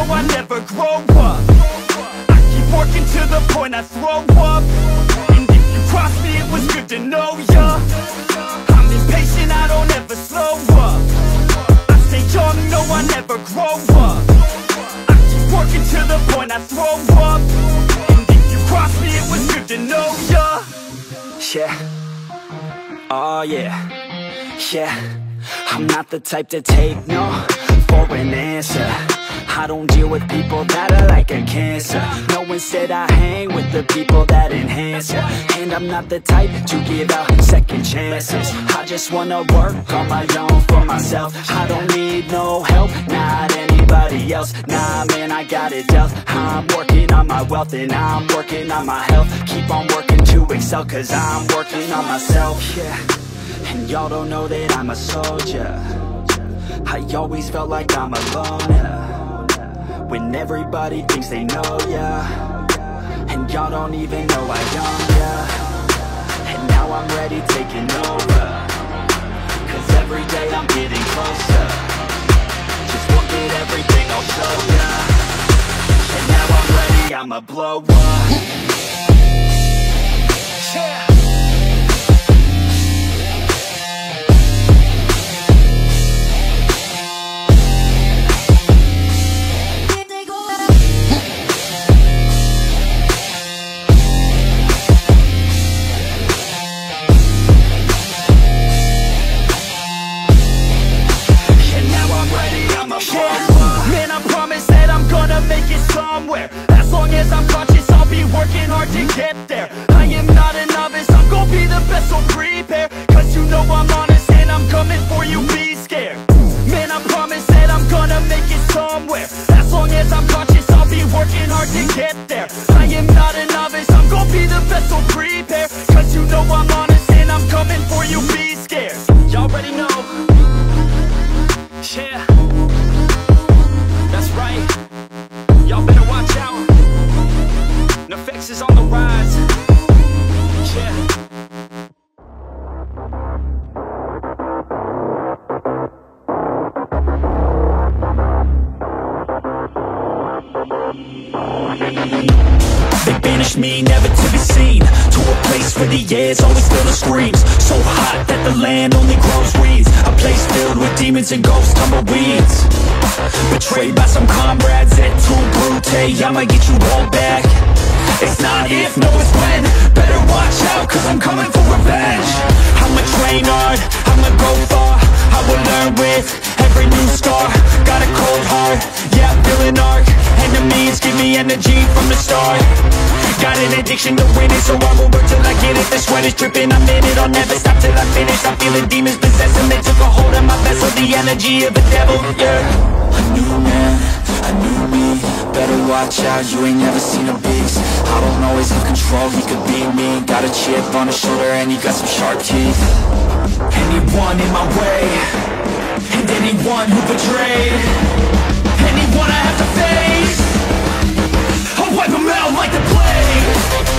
I throw up. And if you cross me, it was good to know ya. I'm impatient, I don't ever slow up. I stay young, no, I never grow up. I keep working to the point I throw up. And if you cross me, it was good to know ya. Yeah. Oh yeah. Yeah. I'm not the type to take no for an answer. I don't deal with people that are like a cancer. No, instead I hang with the people that enhance ya. And I'm not the type to give out second chances. I just wanna work on my own for myself. I don't need no help, not anybody else. Nah, man, I got it dealt. I'm working on my wealth and I'm working on my health. Keep on working to excel, cause I'm working on myself. Yeah. And y'all don't know that I'm a soldier. I always felt like I'm alone, when everybody thinks they know ya. And y'all don't even know I own ya. And now I'm ready taking over, cause every day I'm getting closer. Just look at everything I'll show ya. And now I'm ready, I'ma blow up. Yeah. Man, I promise that I'm gonna make it somewhere. As long as I'm conscious, I'll be working hard to get there. I am not a novice, I'm gonna be the best, so prepare. Cause you know I'm honest and I'm coming for you, be scared. Man, I promise that I'm gonna make it somewhere. As long as I'm conscious, I'll be working hard to get there. I am not a novice, I'm gonna be the best, so prepare. Cause you know I'm honest and I'm coming for you, be scared. Y'all already know. Yeah. That's right, y'all better watch out. NEFFEX is on the rise. Yeah. They banished me, never to be seen, to a place where the air's always filled with screams. So hot that the land only grows weeds. A place filled with demons and ghosts, tumbleweeds. Betrayed by some comrades at too brute. I'ma get you all back. It's not if, no it's when. Better watch out, cause I'm coming for revenge. I'ma train hard, I'ma go far. I will learn with every new scar. Got a cold heart, yeah, I'm feeling arc. Enemies give me energy from the start. Got an addiction to winning, so I will work till I get it. The sweat is dripping, I'm in it, I'll never stop till I finish. I'm feeling demons possessing, they took a hold of my vessel. The energy of the devil, yeah. A new man, a new me. Better watch out, you ain't never seen a beast. I don't always have control, he could be me. Got a chip on his shoulder and he got some sharp teeth. Anyone in my way, and anyone who betrayed, anyone I have to face, I'll wipe them out like the plague.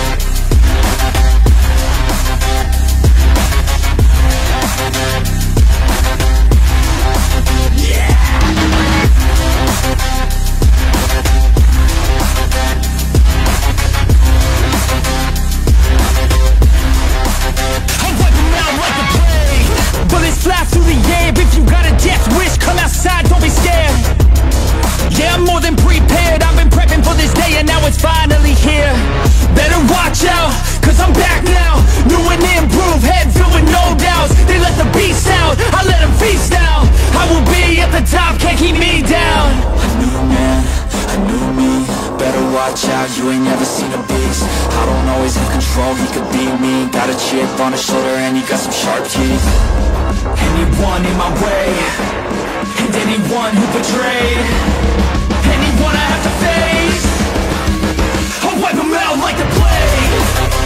Fly through the air, if you got a death wish, come outside, don't be scared. Yeah, I'm more than prepared, I've been prepping for this day and now it's finally here. Better watch out, cause I'm back now. New and improved, head filled with no doubts. They let the beast out, I let them feast now. I will be at the top, can't keep me down. A new man, a new me. Better watch out, you ain't never seen a beast. I don't always have control, he could be me. Got a chip on his shoulder and he got some sharp teeth. Anyone in my way, and anyone who betrayed, anyone I have to face, I'll wipe them out like the plague.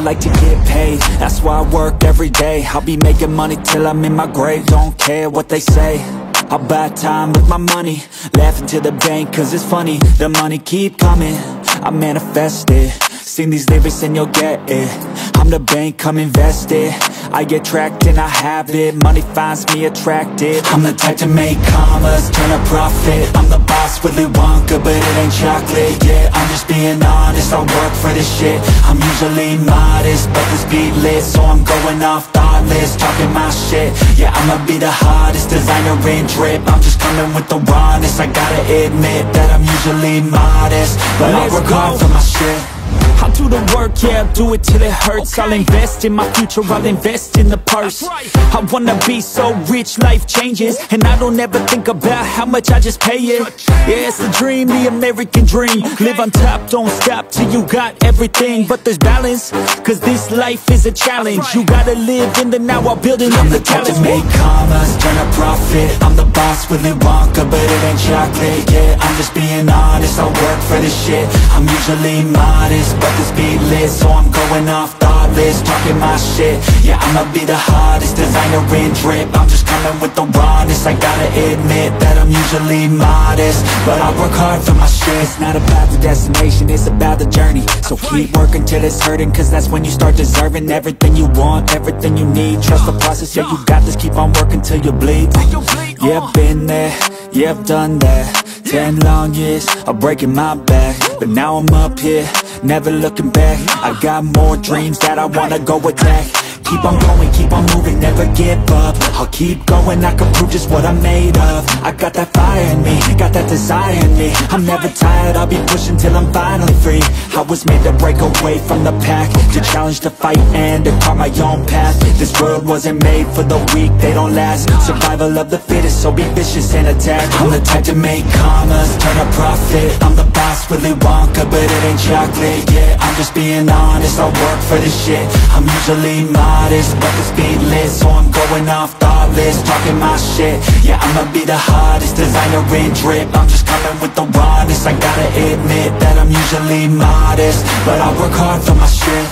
like to get paid, that's why I work every day. I'll be making money till I'm in my grave. Don't care what they say, I'll buy time with my money. Laughing to the bank cause it's funny. The money keep coming, I manifest it. Sing these lyrics and you'll get it. I'm the bank, come invest it. I get tracked and I have it. Money finds me attractive. I'm the type to make commas, turn a profit. I'm the boss, Willy Wonka, but it ain't chocolate. Yeah, I'm just being honest, I work for this shit. I'm usually modest, but this beat lit, so I'm going off thoughtless, talking my shit. Yeah, I'ma be the hottest designer in drip. I'm just coming with the rawness. I gotta admit that I'm usually modest, but I work hard for my shit. I'll do the work, yeah, I'll do it till it hurts. I'll invest in my future, I'll invest in the purse. I wanna be so rich, life changes, and I don't ever think about how much I just pay it. Yeah, it's the dream, the American dream. Live on top, don't stop till you got everything. But there's balance, cause this life is a challenge. You gotta live in the now while building up the talent. I'm the type to make commas, turn a profit. I'm the boss, Willy Wonka, but it ain't chocolate. Yeah, I'm just being honest, I work for this shit. I'm usually modest, but this beat lit, so I'm going off thoughtless, talking my shit. Yeah, I'ma be the hottest designer in drip. I'm just coming with the rawness. I gotta admit that I'm usually modest, but I work hard for my shit. It's not about the destination, it's about the journey. So keep working till it's hurting, cause that's when you start deserving everything you want, everything you need. Trust the process, yeah, you got this. Keep on working till you bleed. Yeah, I've been there, yeah, I've done that. 10 long years of breaking my back, but now I'm up here, never looking back. I got more dreams that I wanna go attack. Keep on going, keep on moving, never give up. I'll keep going, I can prove just what I'm made of. I got that fire in me, got that desire in me. I'm never tired, I'll be pushing till I'm finally free. I was made to break away from the pack, to challenge, to fight, and to carve my own path. This world wasn't made for the weak, they don't last. Survival of the fittest, so be vicious and attack. I'm the type to make commas, turn a profit. I'm the boss, Willy Wonka, but it ain't chocolate. Yeah, I'm just being honest, I work for this shit. I'm usually modest, but this beat lit, so I'm going off thoughtless, talking my shit. Yeah, I'ma be the hottest designer in drip. I'm just coming with the rawness. I gotta admit that I'm usually modest, but I work hard for my shit.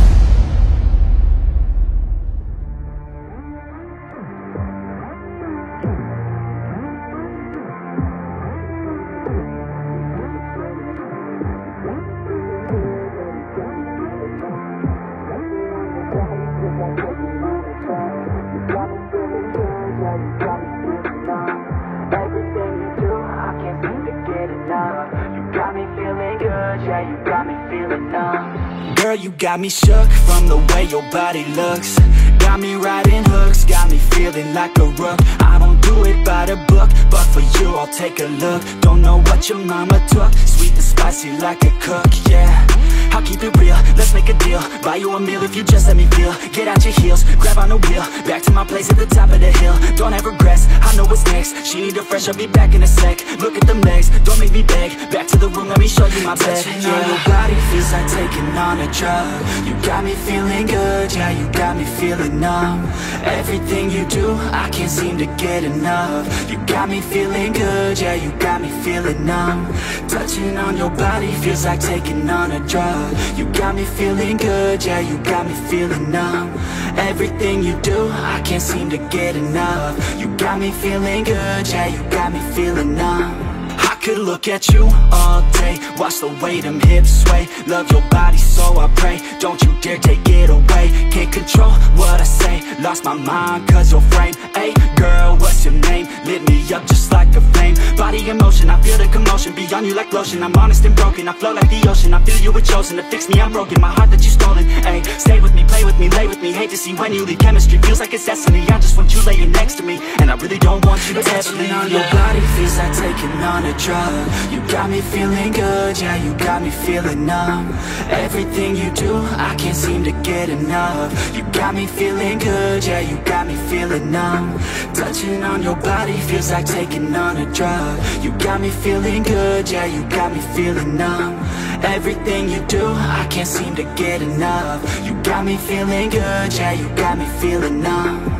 Girl, you got me shook from the way your body looks. Got me riding hooks, got me feeling like a rook. I don't do it by the book, but for you I'll take a look. Don't know what your mama took, sweet and spicy like a cook, yeah. I'll keep it real, let's make a deal. Buy you a meal if you just let me feel. Get out your heels, grab on the wheel. Back to my place at the top of the hill. Don't have regrets, I know what's next. She need a fresh, I'll be back in a sec. Look at them legs, don't make me beg. Back to the room, let me show you my bed. Touching on your body feels like taking on a drug. You got me feeling good, yeah, you got me feeling numb. Everything you do, I can't seem to get enough. You got me feeling good, yeah, you got me feeling numb. Touching on your body feels like taking on a drug. You got me feeling good, yeah, you got me feeling numb. Everything you do, I can't seem to get enough. You got me feeling good, yeah, you got me feeling numb. I could look at you all day, watch the way them hips sway. Love your body, so I pray, don't you dare take it away. Can't control what I say, lost my mind cause your frame. Hey girl, what's your name? Lit me up just like a flame. Body in motion, I feel the commotion. Be on you like lotion, I'm honest and broken. I flow like the ocean, I feel you were chosen to fix me, I'm broken. My heart that you stolen, hey. Stay with me, play with me, lay with me. Hate to see when you leave, chemistry feels like it's destiny. I just want you laying next to me, and I really don't want you to ever leave. On your body feels like taking on a drug. You got me feeling good, yeah, you got me feeling numb. Everything you do, I can't seem to get enough. You got me feeling good, yeah, you got me feeling numb. Touching on your body feels like taking on a drug. You got me feeling good, yeah, you got me feeling numb. Everything you do, I can't seem to get enough. You got me feeling good, yeah, you got me feeling numb.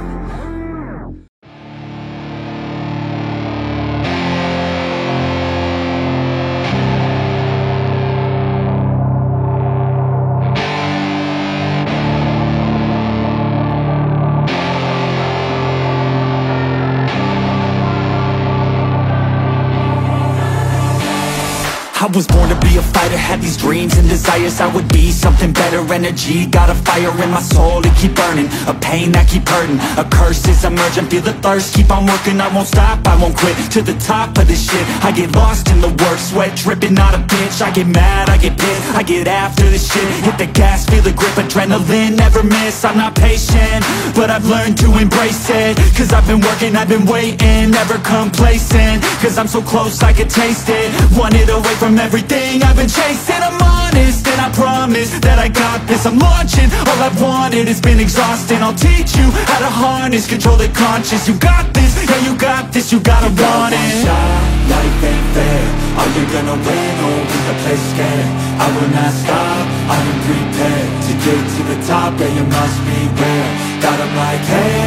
I was born to be a fighter, had these dreams and desires. I would be something better, energy, got a fire in my soul to keep burning. A pain that keep hurting, a curse is emerging. Feel the thirst, keep on working, I won't stop, I won't quit. To the top of this shit, I get lost in the work. Sweat dripping, not a bitch, I get mad, I get pissed. I get after this shit, hit the gas, feel the grip. Adrenaline, never miss, I'm not patient, but I've learned to embrace it. Cause I've been working, I've been waiting, never complacent. Cause I'm so close, I can taste it. Want it away from everything I've been chasing. I'm honest, and I promise that I got this. I'm launching, all I've wanted has been exhausting. I'll teach you how to harness, control the conscious. You got this, yeah you got this, you gotta want it. Life ain't fair, are you gonna win or will the play scared? I will not stop, I am prepared to get to the top, yeah you must beware. Got 'em like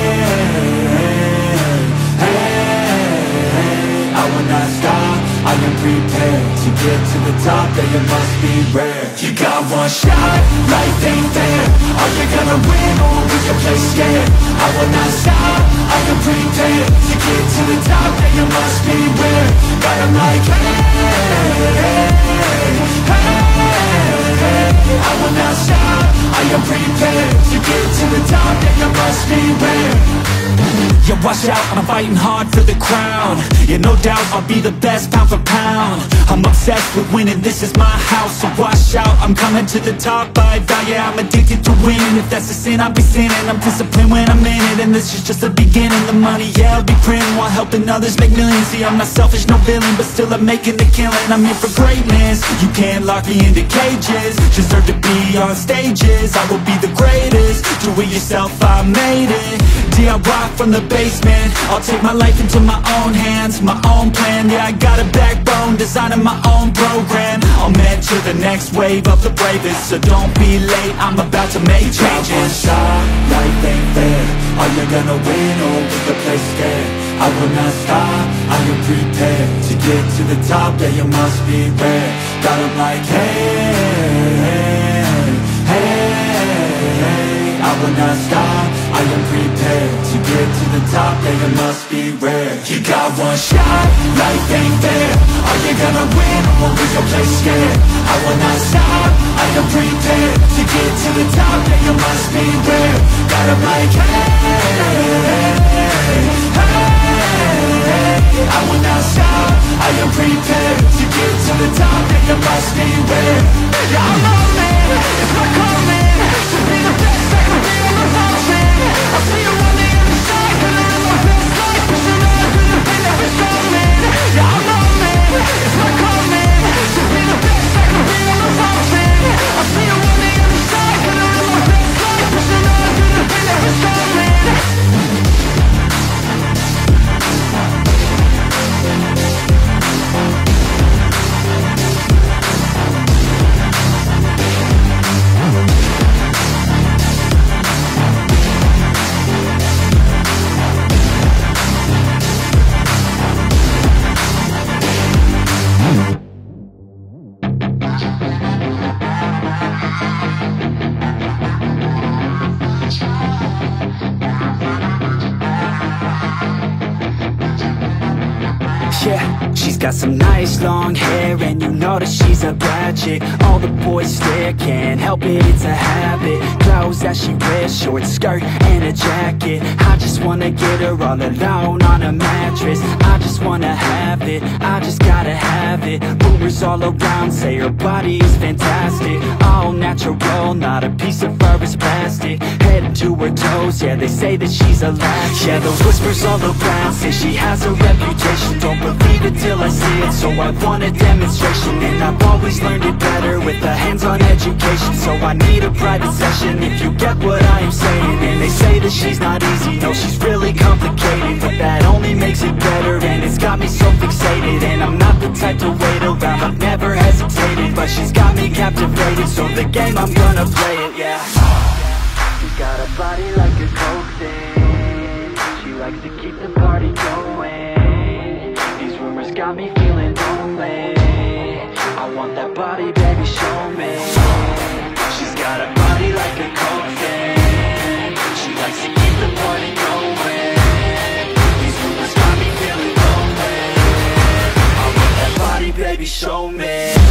hey, hey, I will not stop, I am prepared to get to the top, yeah you must be rare. You got one shot, life ain't fair, are you gonna win or will you play scared? I will not stop, I am prepared to get to the top, yeah you must beware. Got 'em like hey, I will not stop, I am prepared to get to the top, yeah you must beware. Yeah, watch out, I'm fighting hard for the crown. Yeah, no doubt, I'll be the best pound for pound. I'm obsessed with winning, this is my house. So watch out, I'm coming to the top. I vow, yeah, I'm addicted to winning. If that's a sin, I'll be sinning. I'm disciplined when I'm in it, and this is just the beginning. The money, yeah, I'll be printing while helping others make millions. See, I'm not selfish, no villain, but still I'm making the killing. I'm here for greatness, you can't lock me into cages. Deserve to be on stages, I will be the greatest. Do it yourself, I made it. DIY from the basement, I'll take my life into my own hands, my own plan. Yeah, I got a backbone, designing my own program. I'll mentor the next wave of the bravest, so don't be late, I'm about to make changes. One shot, life ain't fair, are you gonna win or will the play scared? I will not stop, I am prepared to get to the top, yeah you must be rare. Got 'em like hey, hey, I will not stop, I am prepared to get to the top, yeah you must be rare. You got one shot, life ain't fair, are you gonna win or will you play scared? I will not stop, I am prepared to get to the top, yeah you must be rare. Got 'em like hey, I will not stop, I am prepared to get to the top, yeah you must be rare. Yeah, I'm on man, it's my calling, to be the best I can be on the mountain. I'll see you on the other side, and I live my best life, pushing on through the pain that was coming. Yeah, I'm on man, it's my calling, to be the best I can be on the mountain. I'll see you on the other side, and I live my best life, pushing on through the pain that was coming. Yeah, she's got some nice long hair, and you know that she's a bad chick. All the boys stare, can't help it, it's a habit. Clothes that she wears, short skirt and a jacket. I just wanna get her all alone on a mattress. I just wanna have it, I just gotta have it. Rumors all around say her body is fantastic. All natural, not a piece of fur is plastic. Head to her toes, yeah, they say that she's a latch. Yeah, those whispers all around say she has a reputation. Don't believe it till I see it, so I want a demonstration. And I've always learned it better with a hands-on education. So I need a private session, if you get what I am saying. And they say that she's not easy, no, she's really complicated. But that only makes it better, and it's got me so fixated. And I'm not the type to wait around, I've never hesitated. But she's got me captivated, so the game, I'm gonna play it, yeah. She's got a body like a coke thing, she likes to keep the party going. These rumors got me feeling lonely, I want that body, baby, show me. She's got a body like a coke thing, she likes to keep the party going. These rumors got me feeling lonely, I want that body, baby, show me.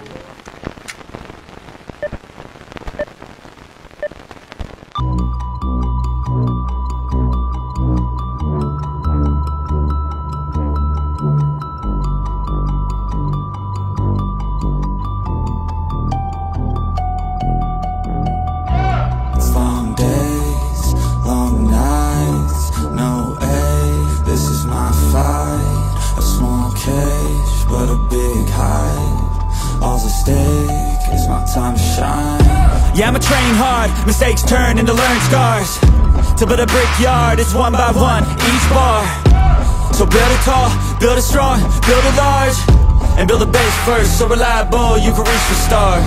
but a big hype. All's at stake, it's my time to shine. Yeah, I'ma train hard, mistakes turn into learned scars. To build a brickyard, it's one by one, each bar. So build it tall, build it strong, build it large. And build a base first, so reliable you can reach the stars.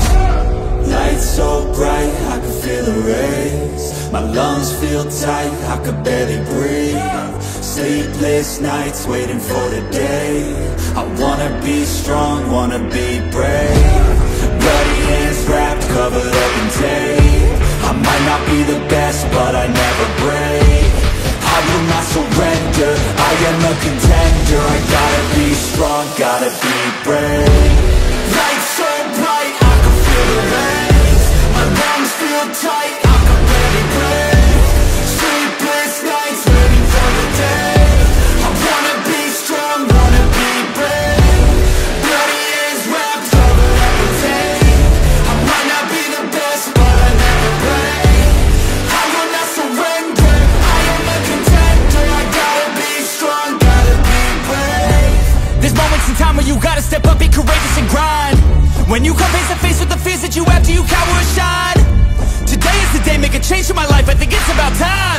Lights so bright, I can feel the rays. My lungs feel tight, I could barely breathe. Sleepless nights waiting for the day. I wanna be strong, wanna be brave. Bloody hands wrapped, covered up in tape. I might not be the best, but I never break. I will not surrender, I am a contender. I gotta be strong, gotta be brave. Lights so bright, I can feel the rays. My lungs feel tight, I can barely breathe. Sleepless nights waiting for the day. I wanna be strong, wanna be brave. Bloody hands wrapped, covered up in tape. I might not be the best, but I never break. I will not surrender, I am a contender. I gotta be strong, gotta be brave. There's moments in time where you gotta step up, be courageous and grind. When you come face to face with the fears that you have, do you cower or shine? Today is the day, make a change in my life, I think it's about time.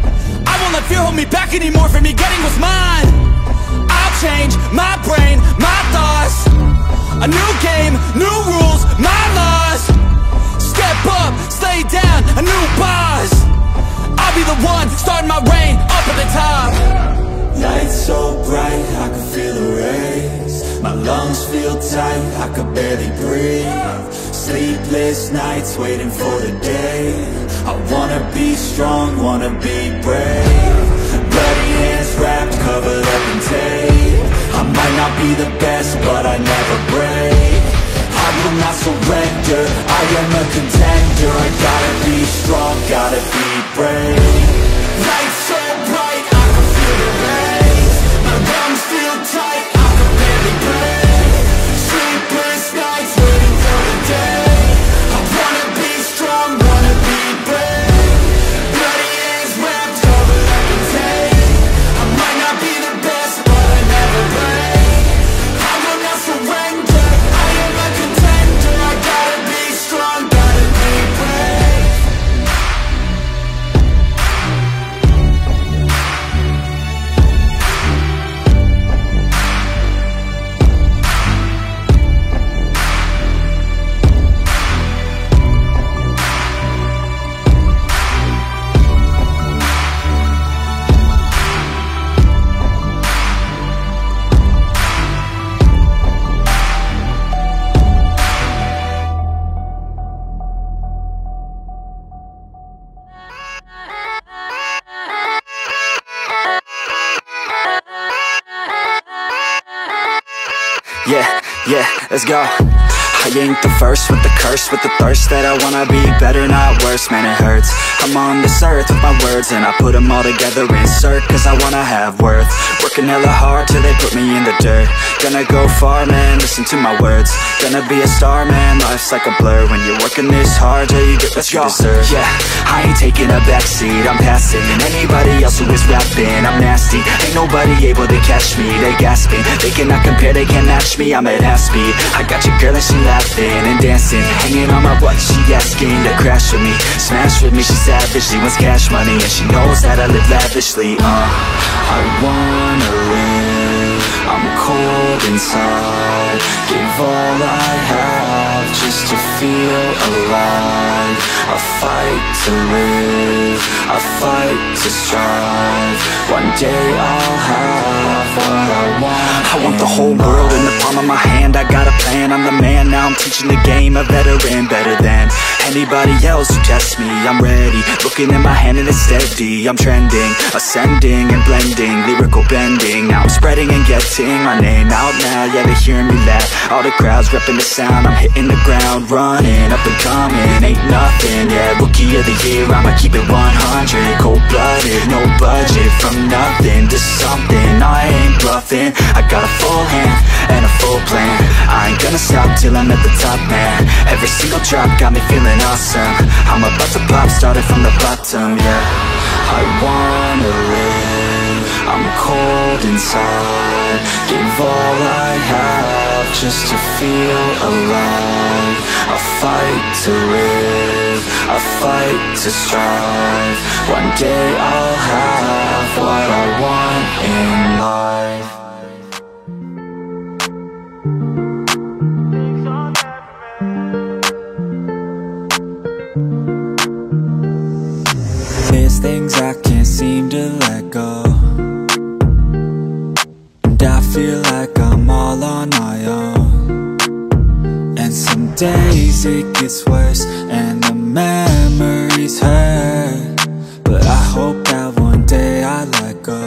I won't let fear hold me back anymore from me getting what's mine. I'll change my brain, my thoughts. A new game, new rules, my laws. Step up, slay down, a new boss. I'll be the one, starting my reign, up at the top. Lights so bright, I can feel the rays. My lungs feel tight, I could barely breathe. Sleepless nights waiting for the day. I wanna be strong, wanna be brave. Bloody hands wrapped, covered up in tape. I might not be the best, but I never break. I will not surrender, I am a contender. I gotta be strong, gotta be brave. Lights so bright, I can feel the rays. My lungs feel tight, I can barely breathe. Sleepless nights waiting for the day. I wanna be strong, wanna be brave. Bloody hands wrapped, covered up in tape. I might not be the best, but I never break. I will not surrender, I am a contender. I gotta be strong, gotta be brave. Yeah, let's go. I ain't the first with the curse, with the thirst that I wanna be better, not worse, man it hurts. I'm on this earth with my words and I put them all together, insert, cause I wanna have worth. Working hella hard till they put me in the dirt. Gonna go far, man, listen to my words. Gonna be a star, man, life's like a blur. When you're working this hard, yeah, you get what you deserve. Yeah, I ain't taking a backseat, I'm passing anybody else who is rapping. I'm nasty, ain't nobody able to catch me. They gasping, they cannot compare, they can't match me. I'm at half speed, I got your girl and she laughing and dancing, hanging on my butt, she asking to crash with me, smash with me. She savage, she wants cash money and she knows that I live lavishly. I wanna live, I'm cold inside. Give all I have just to feel alive. I fight to live, I fight to strive. One day I'll have what I want. I want the whole world in the palm of my hand. I got a plan, I'm the man. Now I'm teaching the game, a veteran, better than anybody else who tests me. I'm ready, looking in my hand and it's steady. I'm trending, ascending and blending, lyrical bending. Now I'm spreading and getting my name out now. Yeah, they're hearing me laugh, all the crowds repping the sound. I'm hitting the ground running, up and coming, ain't nothing. Yeah, rookie of the year, I'ma keep it 100. Cold-blooded, no budget, from nothing to something. I ain't bluffing, I got a full hand and a full plan. I ain't gonna stop till I'm at the top, man. Every single drop got me feeling awesome. I'm about to pop, started from the bottom, yeah. I wanna live, I'm cold inside. Give all I have just to feel alive. I fight to live, I fight to strive. One day I'll have what I want in life. There's things I can't seem to let go, and I feel like I'm all on my own. And some days it gets worse and the memories hurt, but I hope that one day I let go.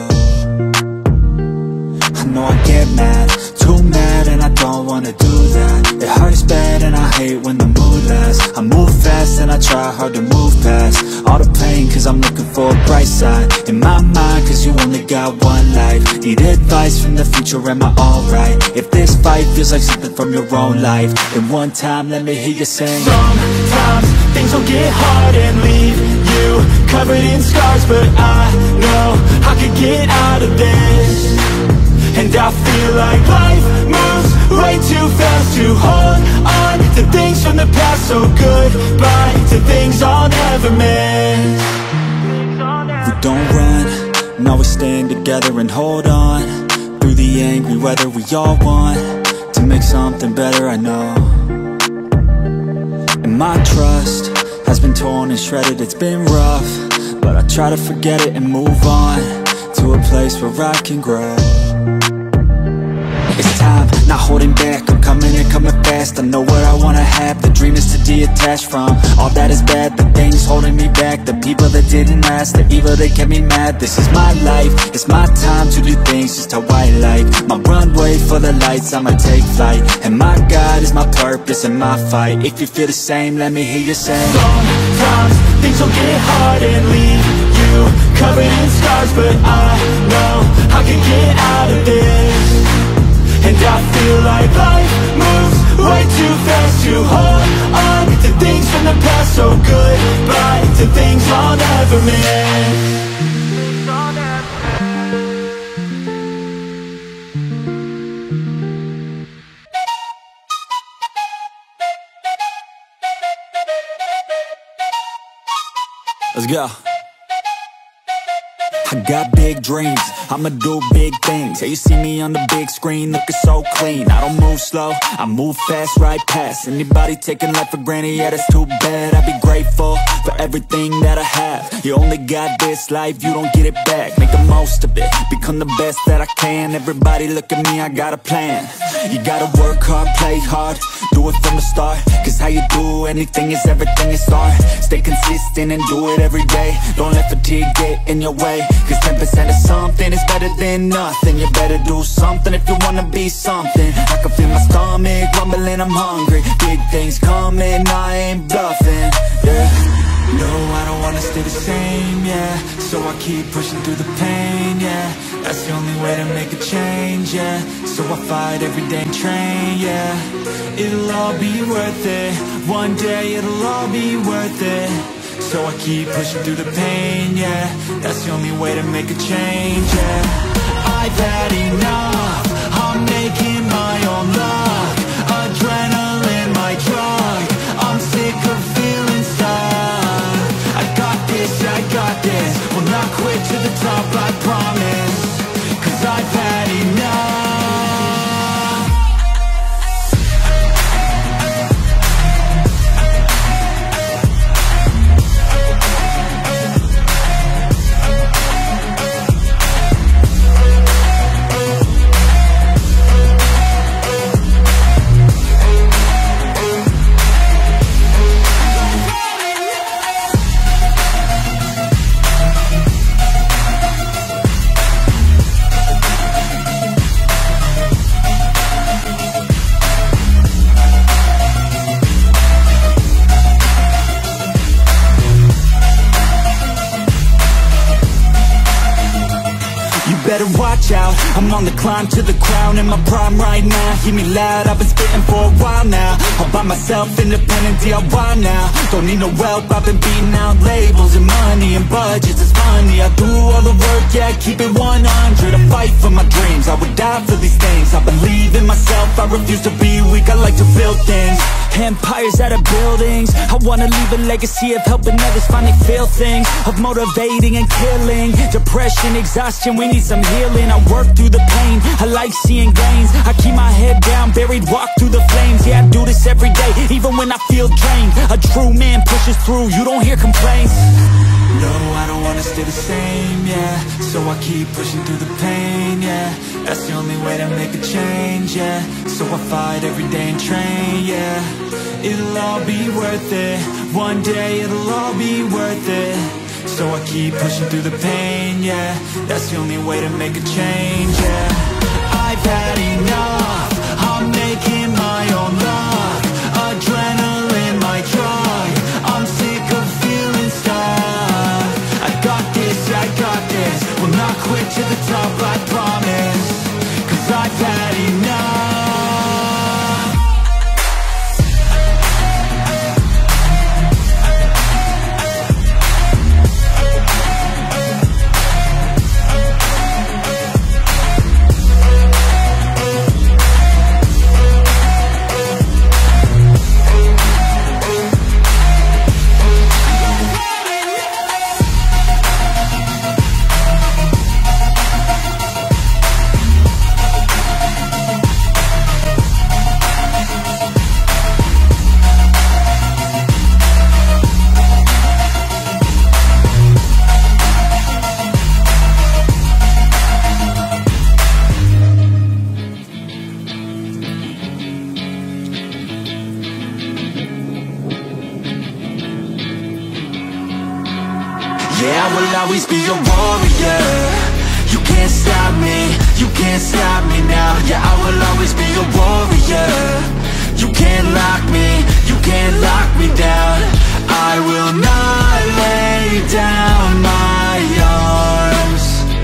I know I get mad, too mad, and I don't wanna do that. It hurts bad and I hate when the mood lasts. I move fast and I try hard to move past all the pain, cause I'm looking for a bright side in my mind, cause you only got one life. Need advice from the future, am I alright? If this fight feels like something from your own life, then one time let me hear you sing. Sometimes things will get hard and leave you covered in scars, but I know I could get out of this. And I feel like life moves way too fast to hold on to things from the past. So goodbye to things I'll never miss. We don't run, now we stand together and hold on through the angry weather. We all want to make something better, I know. And my trust has been torn and shredded, it's been rough, but I try to forget it and move on to a place where I can grow. It's time, not holding back, I'm coming and coming fast. I know what I wanna have, the dream is to detach from all that is bad, the things holding me back, the people that didn't last, the evil that kept me mad. This is my life, it's my time to do things just how I like. My runway for the lights, I'ma take flight, and my God is my purpose and my fight. If you feel the same, let me hear you say. Sometimes things will get hard and leave you covered in scars, but I know I can get out of this. And I feel like life moves way too fast to hold on to things from the past. So goodbye to things I'll never miss. Let's go. I got big dreams, I'ma do big things. Yeah, you see me on the big screen looking so clean. I don't move slow, I move fast right past anybody taking life for granted, yeah that's too bad. I'd be grateful for everything that I have. You only got this life, you don't get it back. Make the most of it, become the best that I can. Everybody look at me, I got a plan. You gotta work hard, play hard, do it from the start, cause how you do anything is everything is art. Stay consistent and do it every day. Don't let fatigue get in your way, cause 10% of something is better than nothing. You better do something if you wanna be something. I can feel my stomach rumbling, I'm hungry. Big things coming, I ain't bluffing, yeah. No, I don't wanna stay the same, yeah. So I keep pushing through the pain, yeah. That's the only way to make a change, yeah. So I fight every day and train, yeah. It'll all be worth it. One day it'll all be worth it. So I keep pushing through the pain, yeah. That's the only way to make a change, yeah. I've had enough, I'm making my own luck. Adrenaline, my drug, I'm sick of feeling stuck. I got this, will not quit to the top, I promise. Cause I've had enough. Better watch out, I'm on the climb to the crown. In my prime right now, hear me loud, I've been spitting for a while now. All by myself, independent DIY now. Don't need no help, I've been beating out labels and money and budgets, it's funny. I do all the work, yeah, keep it 100. I fight for my dreams, I would die for these things. I believe in myself, I refuse to be weak, I like to build things. Empires out of buildings. I wanna leave a legacy of helping others finally feel things, of motivating and killing depression, exhaustion, we need some healing. I work through the pain, I like seeing gains. I keep my head down, buried, walk through the flames. Yeah, I do this every day, even when I feel drained. A true man pushes through, you don't hear complaints. No, I don't wanna stay the same, yeah. So I keep pushing through the pain, yeah. That's the only way to make a change, yeah. So I fight every day and train, yeah. It'll all be worth it. One day it'll all be worth it. So I keep pushing through the pain, yeah. That's the only way to make a change, yeah. I've had enough, I'm making my own luck. Adrenaline, my drug, I'm sick of feeling stuck. I got this, I got this, will not quit to the top, I promise. Cause I've had enough. Yeah, I will always be a warrior. You can't stop me, you can't stop me now. Yeah, I will always be a warrior. You can't lock me, you can't lock me down. I will not lay down my arms,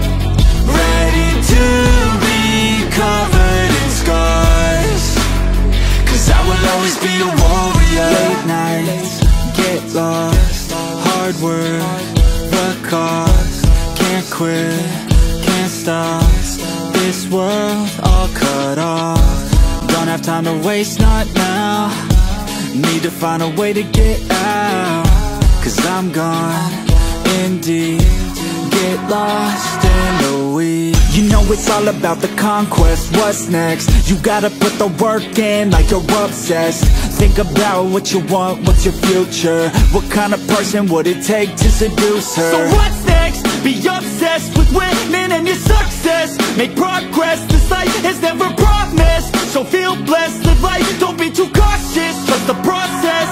ready to be covered in scars. Cause I will always be a warrior. Late nights, get lost, hard work, the cause, can't quit, can't stop. This world all cut off, don't have time to waste, not now. Need to find a way to get out. Cause I'm gone in deep, get lost in the weeds. You know it's all about the conquest, what's next? You gotta put the work in like you're obsessed. Think about what you want, what's your future? What kind of person would it take to seduce her? So what's next? Be obsessed with winning and your success. Make progress, this life is never promised. So feel blessed, live life, don't be too cautious. Trust the process.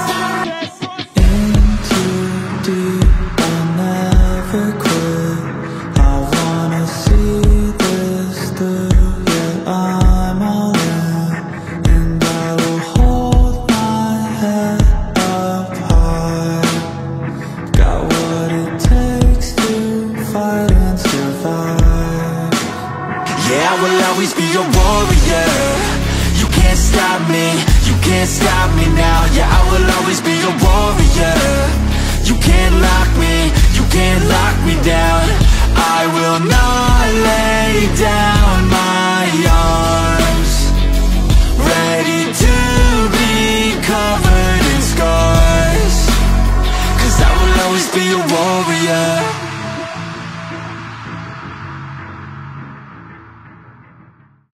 In too deep, I'll never quit. I wanna see this through. Yeah, I'm all in, and I will hold my head up high. Got what it takes to fight and survive. Yeah, I will always be a warrior. You can't stop me, you can't stop me now. Yeah, I will always be a warrior. You can't